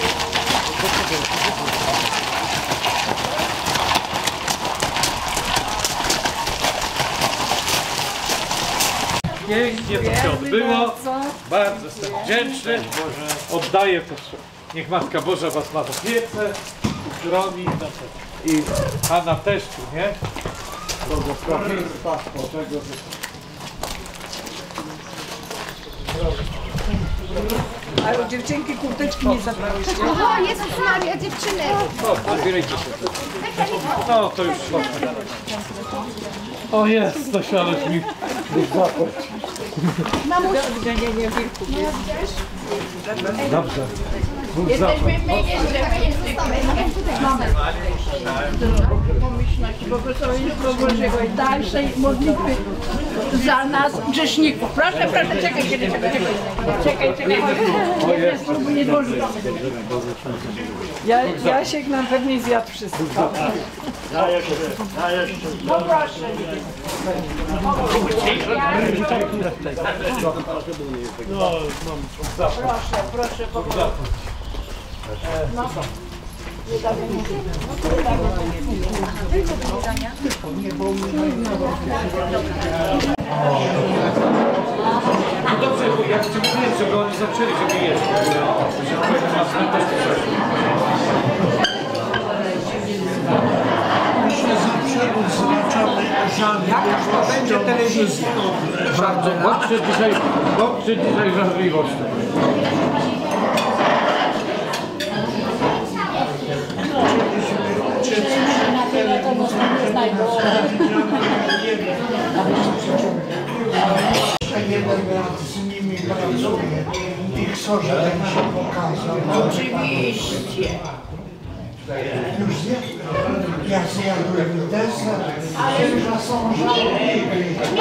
Pięknie to się odbyło. Bardzo jestem wdzięczny. Oddaję to. Niech Matka Boża was ma w opiece, uchroni i Pana też tu, nie? Błogosławieństwa Bożego. Ale dziewczynki kurteczki nie zabrałyście. Aha, Jezus Maria, dziewczyny! Odbierajcie się. No to już chodźmy. O jest, to się ależ mi zapłać. Mamusia, nie wilków. Dobrze. Bóg zapłać. Pomyślność Błogosławieństwo Bożego i dalszej modlitwy za nas grzeszników. Proszę, czekaj. Nie zdążyłam. Jasiek nam pewnie zjadł wszystko. No proszę. Proszę, pogodę. No to. No dobrze, bo ja ci mówiłem, żeby oni zaczęli, żeby jeść. Jakaż to będzie telewizja? Bardzo, bądźcie dzisiaj żarliwością. Jeszcze jeden lat z nimi pracuję i chcę, żebym się pokazał. Oczywiście. Już zjadłem. Ja zjadłem deser, że są żarliwi.